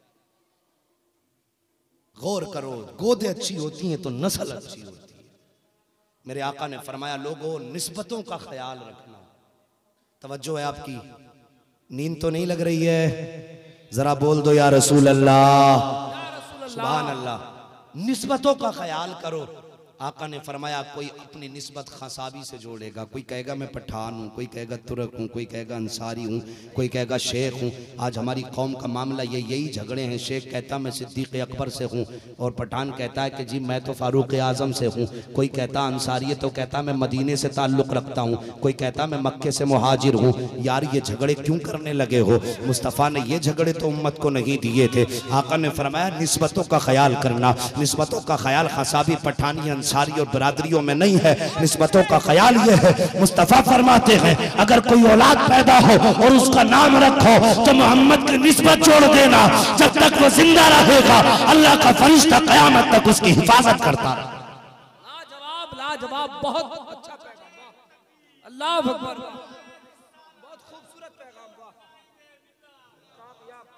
गौर करो, गोदे अच्छी होती हैं तो नस्ल अच्छी होती है। मेरे आका ने फरमाया लोगों निस्बतों का ख्याल रखना। तवज्जो है आपकी, नींद तो नहीं लग रही है? जरा बोल दो या रसूल अल्लाह, सुभान अल्लाह। निस्बतों का ख्याल करो। आका ने फरमाया कोई अपनी निस्बत खसाबी से जोड़ेगा, कोई कहेगा मैं पठान हूँ, कोई कहेगा तुर्क हूँ, कोई कहेगा अंसारी हूँ, कोई कहेगा शेख हूँ। आज हमारी कौम का मामला यही झगड़े हैं। शेख कहता मैं सिद्दीक अकबर से हूँ और पठान कहता है कि जी मैं तो फारूक आज़म से हूँ। कोई कहता अंसारी है तो कहता मैं मदीने से ताल्लुक़ रखता हूँ, कोई कहता मैं मक्के से मुहाजिर हूँ। यार ये झगड़े क्यों करने लगे हो? मुस्तफ़ा ने ये झगड़े तो उम्मत को नहीं दिए थे। आका ने फरमाया निस्बतों का ख्याल करना। निस्बतों का ख्याल खसाबी, पठानी, सारी और बरादरियों में नहीं है। निस्बतों का ख्याल ये है, मुस्तफा फरमाते हैं अगर कोई औलाद पैदा हो और उसका नाम रखो तो मोहम्मद की निस्बत जोड़ देना। जब तक वो जिंदा रहेगा अल्लाह का फरिश्ता क़यामत तक उसकी हिफाजत करता। लाजवाब, लाजवाब, बहुत अच्छा पैगाम। अल्लाह अकबर, बहुत खूबसूरत पैगाम। कामयाब,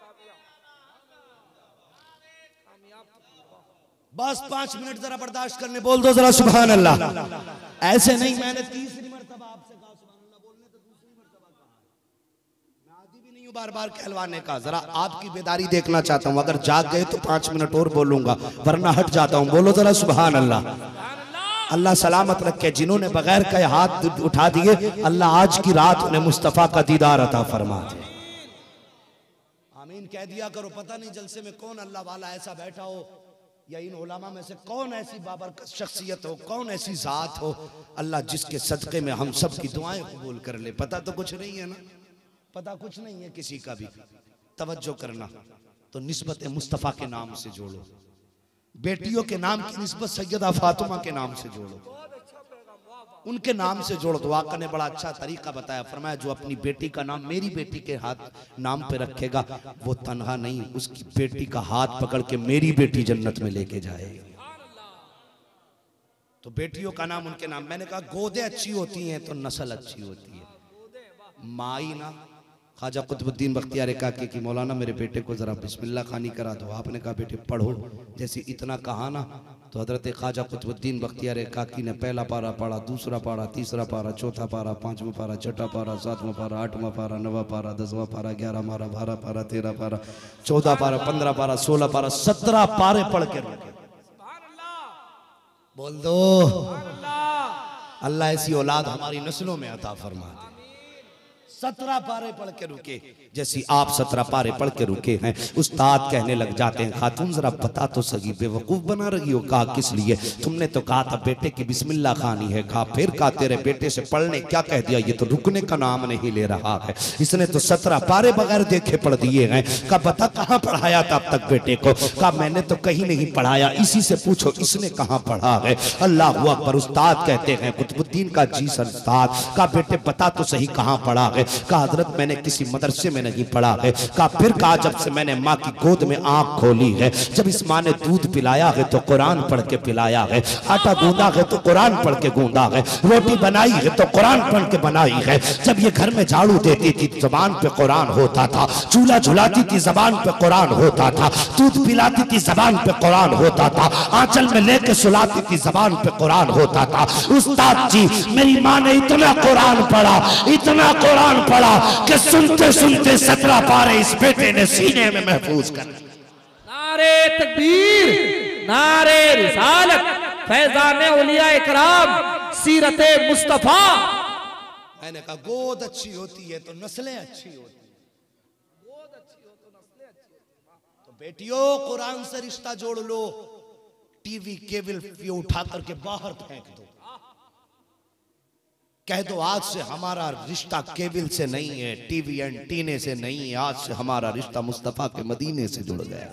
बस 5 मिनट जरा बर्दाश्त करने बोल दो जरा सुभान अल्लाह। ऐसे नहीं, मैंने 3री मरतबा आपसे कहा सुभान अल्लाह बोलने, तो 2री मरतबा कहा। मैं आदी भी नहीं हूं बार बार कहलवाने का। जरा आपकी बेदारी देखना चाहता हूं। अगर जाग गए तो 5 मिनट और बोलूंगा, वरना हट जाता हूं। बोलो जरा सुभान अल्लाह। अल्लाह सलामत रखे। जिन्होंने बगैर कहे हाथ उठा दिए, अल्लाह आज की रात उन्हें मुस्तफा का दीदार अता फरमा दे। आमीन कह दिया करो। पता नहीं जलसे में कौन अल्लाह वाला ऐसा बैठा हो या इन उलमा में से कौन ऐसी बाबरकत शख्सियत हो, कौन ऐसी जात हो, अल्लाह जिसके सदक़े में हम सब की दुआएं कबूल कर ले। पता तो कुछ नहीं है ना, पता कुछ नहीं है किसी का भी। तवज्जो करना। तो निस्बत मुस्तफ़ा के नाम से जोड़ो, बेटियों के नाम की निस्बत सैयदा फातिमा के नाम से जोड़ो, उनके नाम से जोड़ दो। आका ने बड़ा अच्छा तरीका बताया, फरमाया जो अपनी बेटी का नाम मेरी बेटी के हाथ नाम पे रखेगा वो तन्हा नहीं, उसकी बेटी का हाथ पकड़ के मेरी बेटी जन्नत में लेके जाएगी। तो बेटियों का नाम उनके नाम। मैंने कहा गोदे अच्छी होती हैं तो नस्ल अच्छी होती है। माई ना ख्वाजा कुतुबुद्दीन बख्तियार काकी की मौलाना मेरे बेटे को जरा बिस्मिल्लाह खानी करा दो। आपने कहा बेटे पढ़ो, जैसे इतना कहा ना तो हजरत ख्वाजा कुतुबुद्दीन बख्तियार काकी ने पहला पारा पढ़ा, दूसरा पारा, तीसरा पारा, चौथा पारा, पांचवा पारा, छठा पारा, सातवां पारा, आठवां पारा, नवा पारा, 10वां पारा, 11 पारा, 12 पारा, 13 पारा, 14 पारा, 15 पारा, 16 पारा, 17 पारे पढ़ के बोल दो अल्लाह ऐसी औलाद हमारी नस्लों में अता फरमा दे। 17 पारे पढ़ के रुके, जैसी आप 17 पारे पढ़ के रुके हैं। उस्ताद कहने लग जाते हैं खातून जरा बता तो सही, बेवकूफ बना रही हो। कहा किस लिए? तुमने तो कहा था बेटे की बिस्मिल्लाह खानी है। कहा फिर कहा तेरे बेटे से पढ़ने क्या कह दिया? ये तो रुकने का नाम नहीं ले रहा है, इसने तो 17 पारे बगैर देखे पढ़ दिए हैं। कहा बता कहाँ पढ़ाया था अब तक बेटे को? कहा मैंने तो कहीं नहीं पढ़ाया, इसी से पूछो इसने कहाँ पढ़ा है। अल्लाह अकबर। उस्ताद कहते हैं कुतुबुद्दीन का जी सर उस्ताद। कहा बेटे बता तो सही कहाँ पढ़ा है? कहा हजरत मैंने किसी मदरसे में नहीं पढ़ा है। कहा फिर कहा जब से मैंने माँ की गोद में आंख खोली है, जब इस माँ ने दूध पिलाया है तो कुरान पढ़ के पिलाया है, आटा गूंदा है तो कुरान पढ़ के गूंदा है, रोटी बनाई है तो कुरान पढ़ के बनाई है, जब ये घर में झाड़ू देती थी जबान पे कुरान होता था, चूल्हा झुलाती थी जबान पे कुरान होता था, दूध पिलाती थी जबान पे कुरान होता था, आंचल में लेके सुलाती थी जबान पे कुरान होता था। उस्ताद जी मेरी माँ ने इतना कुरान पढ़ा, इतना कुरान पढ़ा कि सुनते सुनते 17 पारे इस बेटे ने सीने में महफूज कर। नारे तकबीर, नारे रिसालत, फैजान औलिया इकराम, सीरते मुस्तफा। मैंने कहा गोद अच्छी होती है तो नस्लें अच्छी होती है। गोद अच्छी हो तो नस्लें अच्छी होती। तो बेटियों कुरान से रिश्ता जोड़ लो, टीवी केबल ये उठा करके बाहर फेंक दो, कह दो आज से हमारा रिश्ता केबल से नहीं है, टीवी एंटीने से नहीं है, आज से हमारा रिश्ता मुस्तफा के मदीने से जुड़ गया।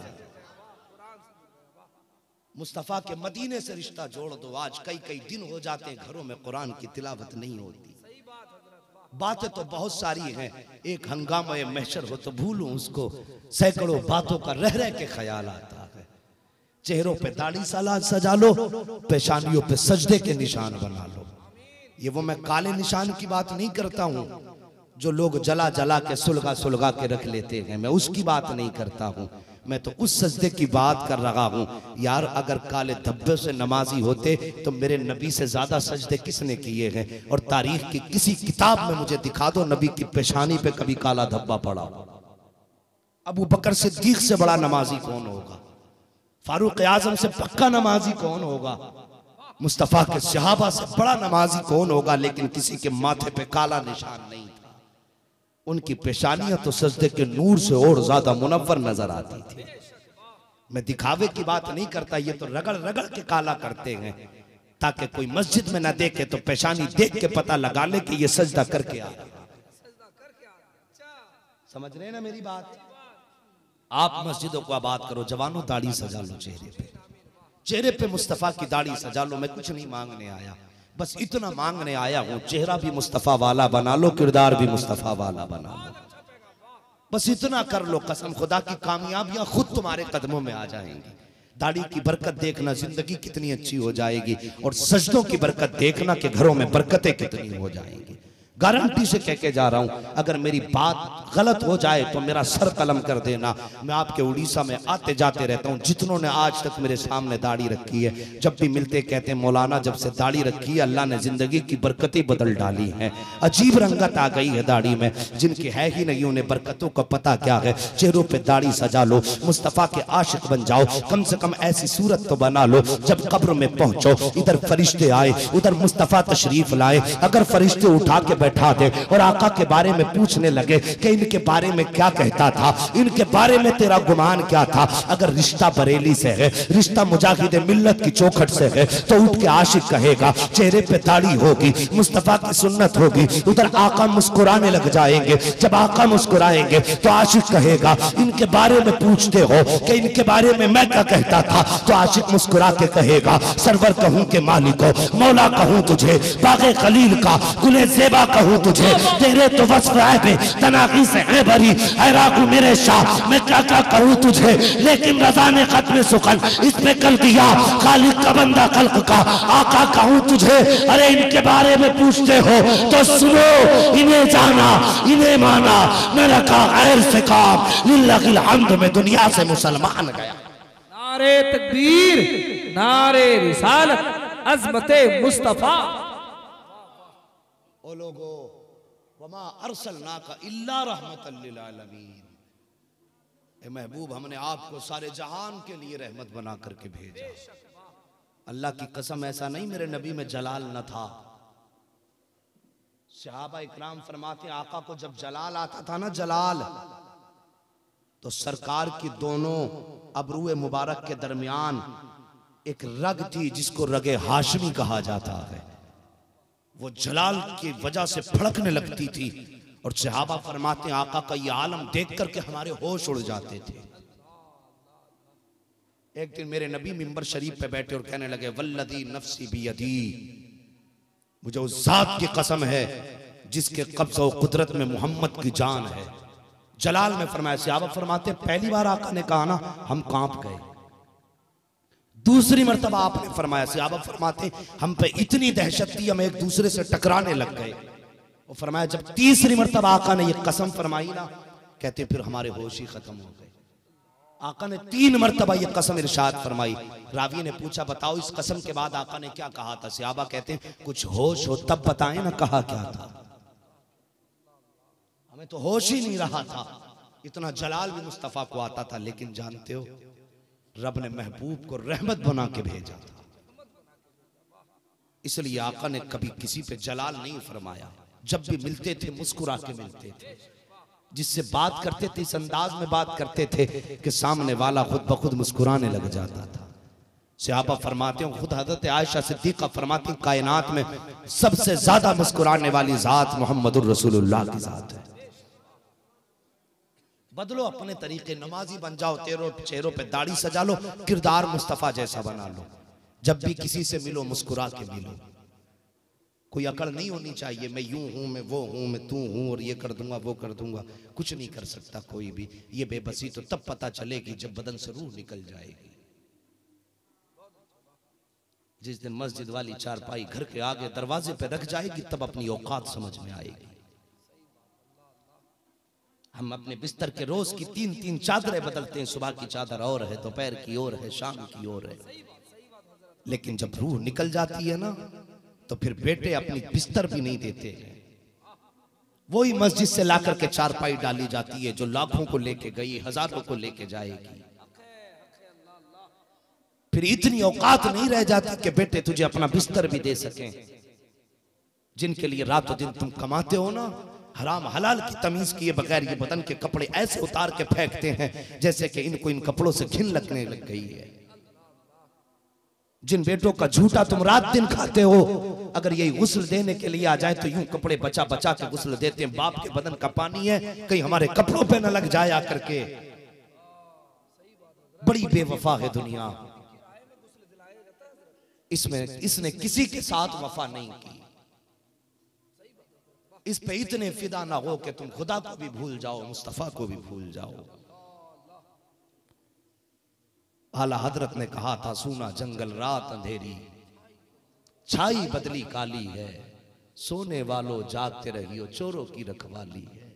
मुस्तफा के मदीने से रिश्ता जोड़ दो। आज कई कई दिन हो जाते हैं घरों में कुरान की तिलावत नहीं होती। बातें तो बहुत सारी हैं, एक हंगामा महशर हो तो भूलूं उसको, सैकड़ों बातों का रह रह के ख्याल आता है। चेहरों पे दाढ़ी सलाद सजा लो, पेशानियों पे सजदे के निशान बना लो। ये वो मैं काले निशान की बात नहीं करता हूं जो लोग जला जला के सुलगा सुलगा के रख लेते हैं, मैं उसकी बात नहीं करता हूं। मैं तो उस सजदे की बात कर रहा हूं। यार अगर काले धब्बे से नमाजी होते तो मेरे नबी से ज्यादा सजदे किसने किए हैं? और तारीख की किसी किताब में मुझे दिखा दो नबी की पेशानी पे कभी काला धब्बा पड़ा। अबू बकर सिद्दीक से बड़ा नमाजी कौन होगा? फारूक आजम से पक्का नमाजी कौन होगा? मुस्तफा के सहाबा से बड़ा नमाजी कौन होगा? लेकिन किसी के माथे पे काला निशान नहीं था। उनकी पेशानियां तो सजदे के नूर से और ज्यादा मुनव्वर नजर आती थी। मैं दिखावे की बात नहीं करता, ये तो रगड़ रगड़ के काला करते हैं ताकि कोई मस्जिद में ना देखे तो पेशानी देख के पता लगा ले कि ये सजदा करके आ रहा। समझ रहे ना मेरी बात? आप मस्जिदों को आबाद करो, जवानों दाढ़ी सजा लो, चेहरे पे मुस्तफा की दाढ़ी सजा लो। मैं कुछ नहीं मांगने आया, बस इतना मांगने आया हूं, चेहरा भी मुस्तफा वाला बना लो, किरदार भी मुस्तफा वाला बना लो। बस इतना कर लो, कसम खुदा की कामयाबियां खुद तुम्हारे कदमों में आ जाएंगी। दाढ़ी की बरकत देखना जिंदगी कितनी अच्छी हो जाएगी, और सजदों की बरकत देखना कि घरों में बरकतें कितनी हो जाएंगी। गारंटी से कह के जा रहा हूं, अगर मेरी बात गलत हो जाए तो मेरा सर कलम कर देना। मैं आपके उड़ीसा में आते जाते रहता हूं, जितनों ने आज तक मेरे सामने दाढ़ी रखी है, जब भी मिलते कहते हैं मौलाना जब से दाढ़ी रखी है अल्लाह ने जिंदगी की बरकतें बदल डाली हैं। अजीब रंगत आ गई है दाढ़ी में, जिनकी है ही नहीं उन्हें बरकतों का पता क्या है। चेहरों पे दाढ़ी सजा लो, मुस्तफा के आशिक बन जाओ, कम से कम ऐसी सूरत तो बना लो जब कब्र में पहुंचो इधर फरिश्ते आए, उधर मुस्तफा तशरीफ लाए। अगर फरिश्ते उठा के बैठा दे और आका के बारे में पूछने लगे कि इनके बारे में क्या कहता था, इनके बारे में तेरा गुमान क्या था। अगर रिश्ता बरेली से है, रिश्ता मुजाहिद मिल्लत की चौखट से है, तो उठ के आशिक कहेगा, चेहरे पे दाढ़ी होगी, मुस्तफा की सुन्नत होगी, उधर आका मुस्कुराने लग जाएंगे। जब आका मुस्कुराएंगे तो आशिक कहेगा, इनके बारे में पूछते हो कि इनके बारे में मैं क्या कहता था, तो आशिक मुस्कुरा के कहेगा, सरवर कहूं के मालिको, मौला कहूं तुझे, बागे खलील का, गुले ज़ेबा का कहूँ तुझे, तेरे तो वस्फ है तनाकी से है भरी, है राकू मेरे शाह, मैं क्या क्या कहूँ तुझे। लेकिन रजा ने खत्म सुखन इस पे कल किया, खालिक का बंदा खल्क का आका कहूँ तुझे। अरे इनके बारे में पूछते हो तो सुनो, इन्हें जाना इन्हें माना, न रखा गैर से काम, लिल्लाहिल हम्द में दुनिया से मुसलमान गया। नारे तकबीर, नारे रिसालत, अज़मते मुस्तफा। ओ लोगो वमा अरसलनाका इल्ला रहमतल लिल आलमीन, ए महबूब हमने आपको सारे जहान के लिए रहमत बना करके भेजा। अल्लाह की कसम ऐसा नहीं मेरे नबी में जलाल न था। सहाबा इकराम फरमाते आका को जब जलाल आता था ना, जलाल, तो सरकार की दोनों अबरूए मुबारक के दरमियान एक रग थी जिसको रगे हाशमी कहा जाता है, वो जलाल की वजह से फड़कने लगती थी। और सहाबा फरमाते आका का ये आलम देख करके हमारे होश उड़ जाते थे। एक दिन मेरे नबी मिंबर शरीफ पे बैठे और कहने लगे वल्लदी नफ्सी बियदी, मुझे उस जात की कसम है जिसके कब्ज़ और कुदरत में मोहम्मद की जान है। जलाल में फरमाया, सहाबा फरमाते पहली बार आका ने कहा ना हम कांप गए। दूसरी मर्तबा आपने फरमाया, सहाबा फरमाते हम पे इतनी दहशत थी हम एक दूसरे से टकराने लग गए। और फरमाया जब तीसरी मर्तबा आका ने ये कसम फरमाई ना, कहते फिर हमारे होश ही खत्म हो गए। आका ने 3 मर्तबा ये कसम इरशाद फरमाई। रावी ने पूछा बताओ इस कसम के बाद आका ने क्या कहा था। सहाबा कहते हैं कुछ होश हो तब बताएं ना कहा क्या था, हमें तो होश ही नहीं रहा था। इतना जलाल भी मुस्तफा को आता था, लेकिन जानते हो रब ने महबूब को रहमत बना के भेजा था, इसलिए आका ने कभी किसी पे जलाल नहीं फरमाया। जब भी मिलते थे मुस्कुरा के मिलते थे, जिससे बात करते थे इस अंदाज में बात करते थे कि सामने वाला खुद ब खुद मुस्कुराने लग जाता था। सहाबा फरमाते हैं, खुद हजरत आयशा सिद्दीका फरमाती कायनात में सबसे ज्यादा मुस्कुराने वाली जात मोहम्मदुर रसूलुल्लाह की जात है। बदलो अपने तरीके, नमाजी बन जाओ, तेरो चेहरों पे दाढ़ी सजा लो, किरदार मुस्तफा जैसा बना लो। जब भी किसी से मिलो मुस्कुरा के मिलो। कोई अकड़ नहीं होनी चाहिए मैं यूं हूं मैं वो हूं मैं तू हूं और ये कर दूंगा वो कर दूंगा, कुछ नहीं कर सकता कोई भी। ये बेबसी तो तब पता चलेगी जब बदन से रूह निकल जाएगी। जिस दिन मस्जिद वाली चारपाई घर के आगे दरवाजे पे रख जाएगी तब अपनी औकात समझ में आएगी। हम अपने बिस्तर के रोज की 3-3 चादरें बदलते हैं, सुबह की चादर और है, दोपहर की और है, शाम की और है, लेकिन जब रूह निकल जाती है ना तो फिर बेटे अपनी बिस्तर भी नहीं देते हैं। वही मस्जिद से लाकर के चारपाई डाली जाती है जो लाखों को लेके गई, हजारों को लेके जाएगी। फिर इतनी औकात नहीं रह जाती कि बेटे तुझे अपना बिस्तर भी दे सकें। जिनके लिए रातों दिन तुम कमाते हो ना, हराम हलाल की तमीज किए बगैर ये बदन के कपड़े ऐसे उतार के फेंकते हैं जैसे कि इनको इन कपड़ों से घिन लगने लग गई है। जिन बेटों का झूठा तुम रात दिन खाते हो, अगर यही गुस्ल देने के लिए आ जाए तो यूं कपड़े बचा बचा के गुस्ल देते हैं। बाप के बदन का पानी है, कहीं हमारे कपड़ों पे न लग जाए आकर के। बड़ी बेवफा है दुनिया, इसमें इसने किसी के साथ वफा नहीं की। इस पे इतने फिदा ना हो कि तुम खुदा को भी भूल जाओ, मुस्तफा को भी भूल जाओ। आला हजरत ने कहा था सूना जंगल रात अंधेरी, छाई बदली काली है, सोने वालों जागते रहियो चोरों की रखवाली है।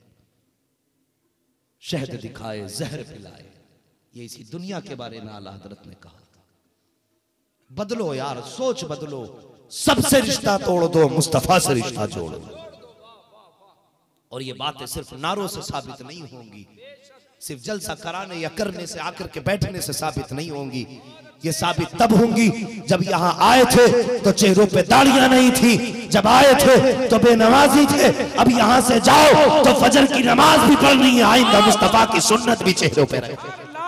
शहद दिखाए जहर पिलाए, ये इसी दुनिया के बारे में आला हजरत ने कहा था। बदलो यार, सोच बदलो, सबसे रिश्ता तोड़ दो, मुस्तफा से रिश्ता जोड़ दो। और ये बातें सिर्फ नारों से साबित नहीं होंगी, सिर्फ जलसा कराने या करने से आकर के बैठने से साबित नहीं होंगी। ये साबित तब होंगी जब यहाँ आए थे तो चेहरों पे दाढ़ियां नहीं थी, जब आए थे तो बेनमाजी थे, अब यहाँ से जाओ तो फजर की नमाज भी पढ़ नहीं आएगा, मुस्तफा की सुन्नत भी चेहरों पे रहे।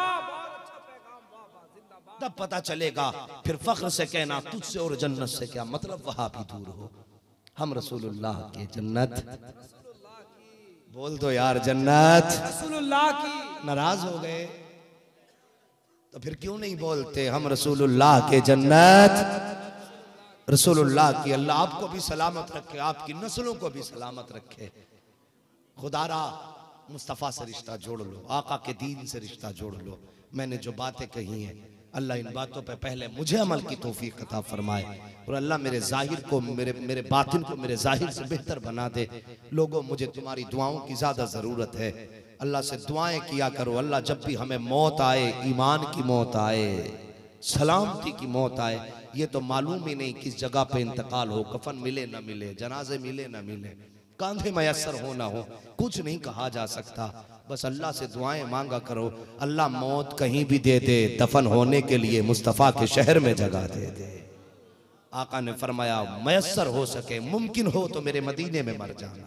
तब पता चलेगा, फिर फख्र से कहना तुझसे और जन्नत से क्या मतलब, वहां भी दूर हो। हम रसूलुल्लाह के जन्नत, बोल दो यार जन्नत रसूलुल्लाह की। नाराज हो गए तो फिर क्यों नहीं बोलते हम रसूलुल्लाह के जन्नत। रसूलुल्लाह की अल्लाह आपको भी सलामत रखे, आपकी नस्लों को भी सलामत रखे। खुदारा मुस्तफ़ा से रिश्ता जोड़ लो, आका के दीन से रिश्ता जोड़ लो। मैंने जो बातें कही हैं अल्लाह इन बातों पे पहले मुझे अमल की तौफीक अता फरमाए और अल्लाह मेरे जाहिर को मेरे बातिन को मेरे जाहिर से बेहतर बना दे। लोगों मुझे तुम्हारी दुआओं की ज़्यादा ज़रूरत है। अल्लाह से दुआएं किया करो। अल्लाह जब भी हमें मौत आए, ईमान की मौत आए, सलामती की मौत आए, ये तो मालूम ही नहीं किस जगह पे इंतकाल हो, कफन मिले ना मिले, जनाजे मिले ना मिले, कांधे मयसर हो ना हो, कुछ नहीं कहा जा सकता। बस अल्लाह से दुआएं मांगा करो। अल्लाह मौत कहीं भी दे दे, दफन होने के लिए मुस्तफ़ा के शहर में जगह दे दे। आका ने फरमाया मयसर हो सके, मुमकिन हो तो मेरे मदीने में मर जाना।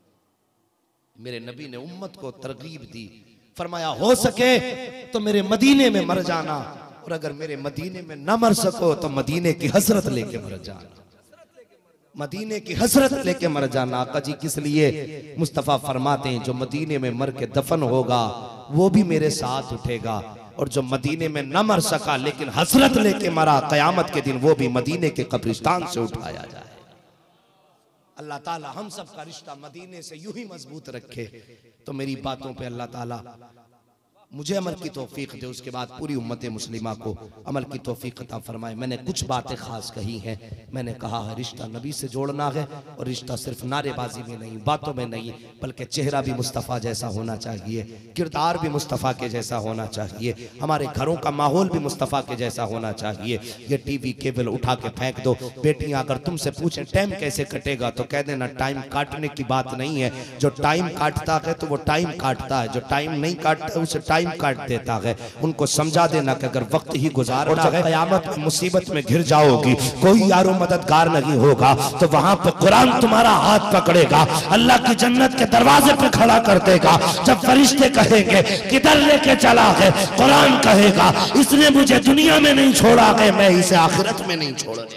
मेरे नबी ने उम्मत को तरगीब दी, फरमाया हो सके तो मेरे मदीने में मर जाना, और अगर मेरे मदीने में न मर सको तो मदीने की हसरत लेके मर जाना, मदीने की हसरत लेके मर जाना। आका जी किस लिए? मुस्तफ़ा फरमाते हैं जो मदीने में मर के दफन होगा वो भी मेरे साथ उठेगा, और जो मदीने में न मर सका लेकिन हसरत लेके मरा, क़यामत के दिन वो भी मदीने के कब्रिस्तान से उठाया जाए। अल्लाह ताला हम सब का रिश्ता मदीने से यूं ही मजबूत रखे। तो मेरी बातों पे अल्लाह ताला मुझे अमल की तौफीक दे, उसके बाद पूरी उम्मत मुस्लिमा को अमल की तौफीक अता फरमाए। मैंने कुछ बातें खास कही हैं। मैंने कहा है रिश्ता नबी से जोड़ना है, और रिश्ता सिर्फ नारेबाजी में नहीं, बातों में नहीं, बल्कि चेहरा भी मुस्तफ़ा जैसा होना चाहिए, किरदार भी मुस्तफ़ा के जैसा होना चाहिए, हमारे घरों का माहौल भी मुस्तफ़ा के जैसा होना चाहिए। ये टीवी केबल उठा के फेंक दो। बेटियां अगर तुमसे पूछें टाइम कैसे कटेगा तो कह देना टाइम काटने की बात नहीं है। जो टाइम काटता है तो वो टाइम काटता है, जो टाइम नहीं काटता उसे टाइम काट देता है। उनको समझा देना कि अगर वक्त ही गुजारना है, क़यामत में मुसीबत में घिर जाओगी, कोई यारो मददगार नहीं होगा, तो वहां पे कुरान तुम्हारा हाथ पकड़ेगा, अल्लाह की जन्नत के दरवाजे पे खड़ा कर देगा। जब फरिश्ते कहेंगे किधर लेके चला है, कुरान कहेगा इसने मुझे दुनिया में नहीं छोड़ा है, मैं इसे आखिरत में नहीं छोड़ने।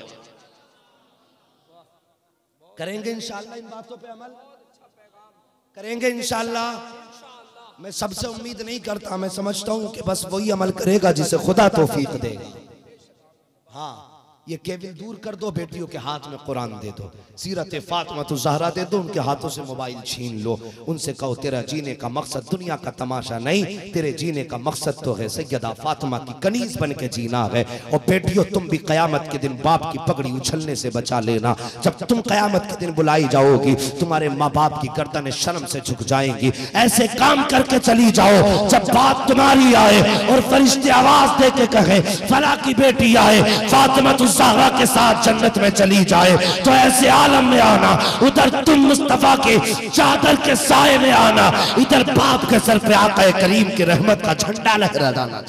करेंगे इंशाअल्लाह, इन बातों पे अमल करेंगे इंशाअल्लाह। मैं सबसे उम्मीद नहीं करता, मैं समझता हूं कि बस वही अमल करेगा जिसे खुदा तौफीक देगा। हाँ, ये केबिल दूर कर दो, बेटियों के हाथ में कुरान दे दो, सीरत फातिमा ज़हरा दे दो, उनके हाथों से मोबाइल छीन लो, उनसे कहो तेरा जीने का मकसद दुनिया का तमाशा नहीं, तेरे जीने का मकसद तो है सैयदा फातिमा की कनीज बन के जीना है। और बेटियों तुम भी क़यामत के दिन बाप की पगड़ी उछलने से बचा लेना। जब तुम क़यामत के दिन बुलाई जाओगी, तुम्हारे माँ बाप की गर्दनें शर्म से झुक जाएंगी। ऐसे काम करके चली जाओ जब बात तुम्हारी आए और फरिश्ते आवाज दे के कहे फला की बेटी आए, फातिमा ज़हरा के साथ जन्नत में चली जाए, तो ऐसे आलम में आना, उधर तुम मुस्तफ़ा के चादर के साए में आना, इधर बाप के सर पे आका करीम की रहमत का झंडा लहराना।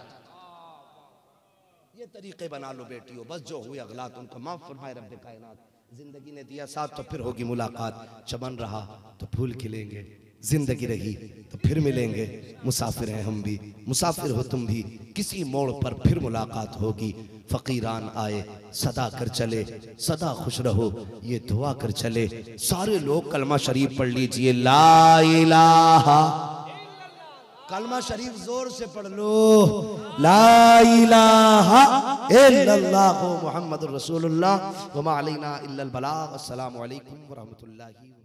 ये तरीके बना लो बेटियों, बस जो हुए अगलात उनको माफ फरमाए रब्बे कायनात। जिंदगी ने दिया साथ तो फिर होगी मुलाकात, चमन रहा तो फूल खिलेंगे, जिंदगी रही तो फिर मिलेंगे। मुसाफिर हैं हम भी, मुसाफिर हो तुम भी, किसी मोड़ पर फिर मुलाकात होगी। फकीरान आए सदा कर चले, सदा खुश रहो ये दुआ कर चले। सारे लोग कलमा शरीफ पढ़ लीजिए, ला इलाहा, कलमा शरीफ जोर से पढ़ लो, ला इलाहा इल्लल्लाह मुहम्मदुर रसूलुल्लाह व मा अलैना इल्लल बलाग। अस्सलामु अलैकुम व रहमतुल्लाहि।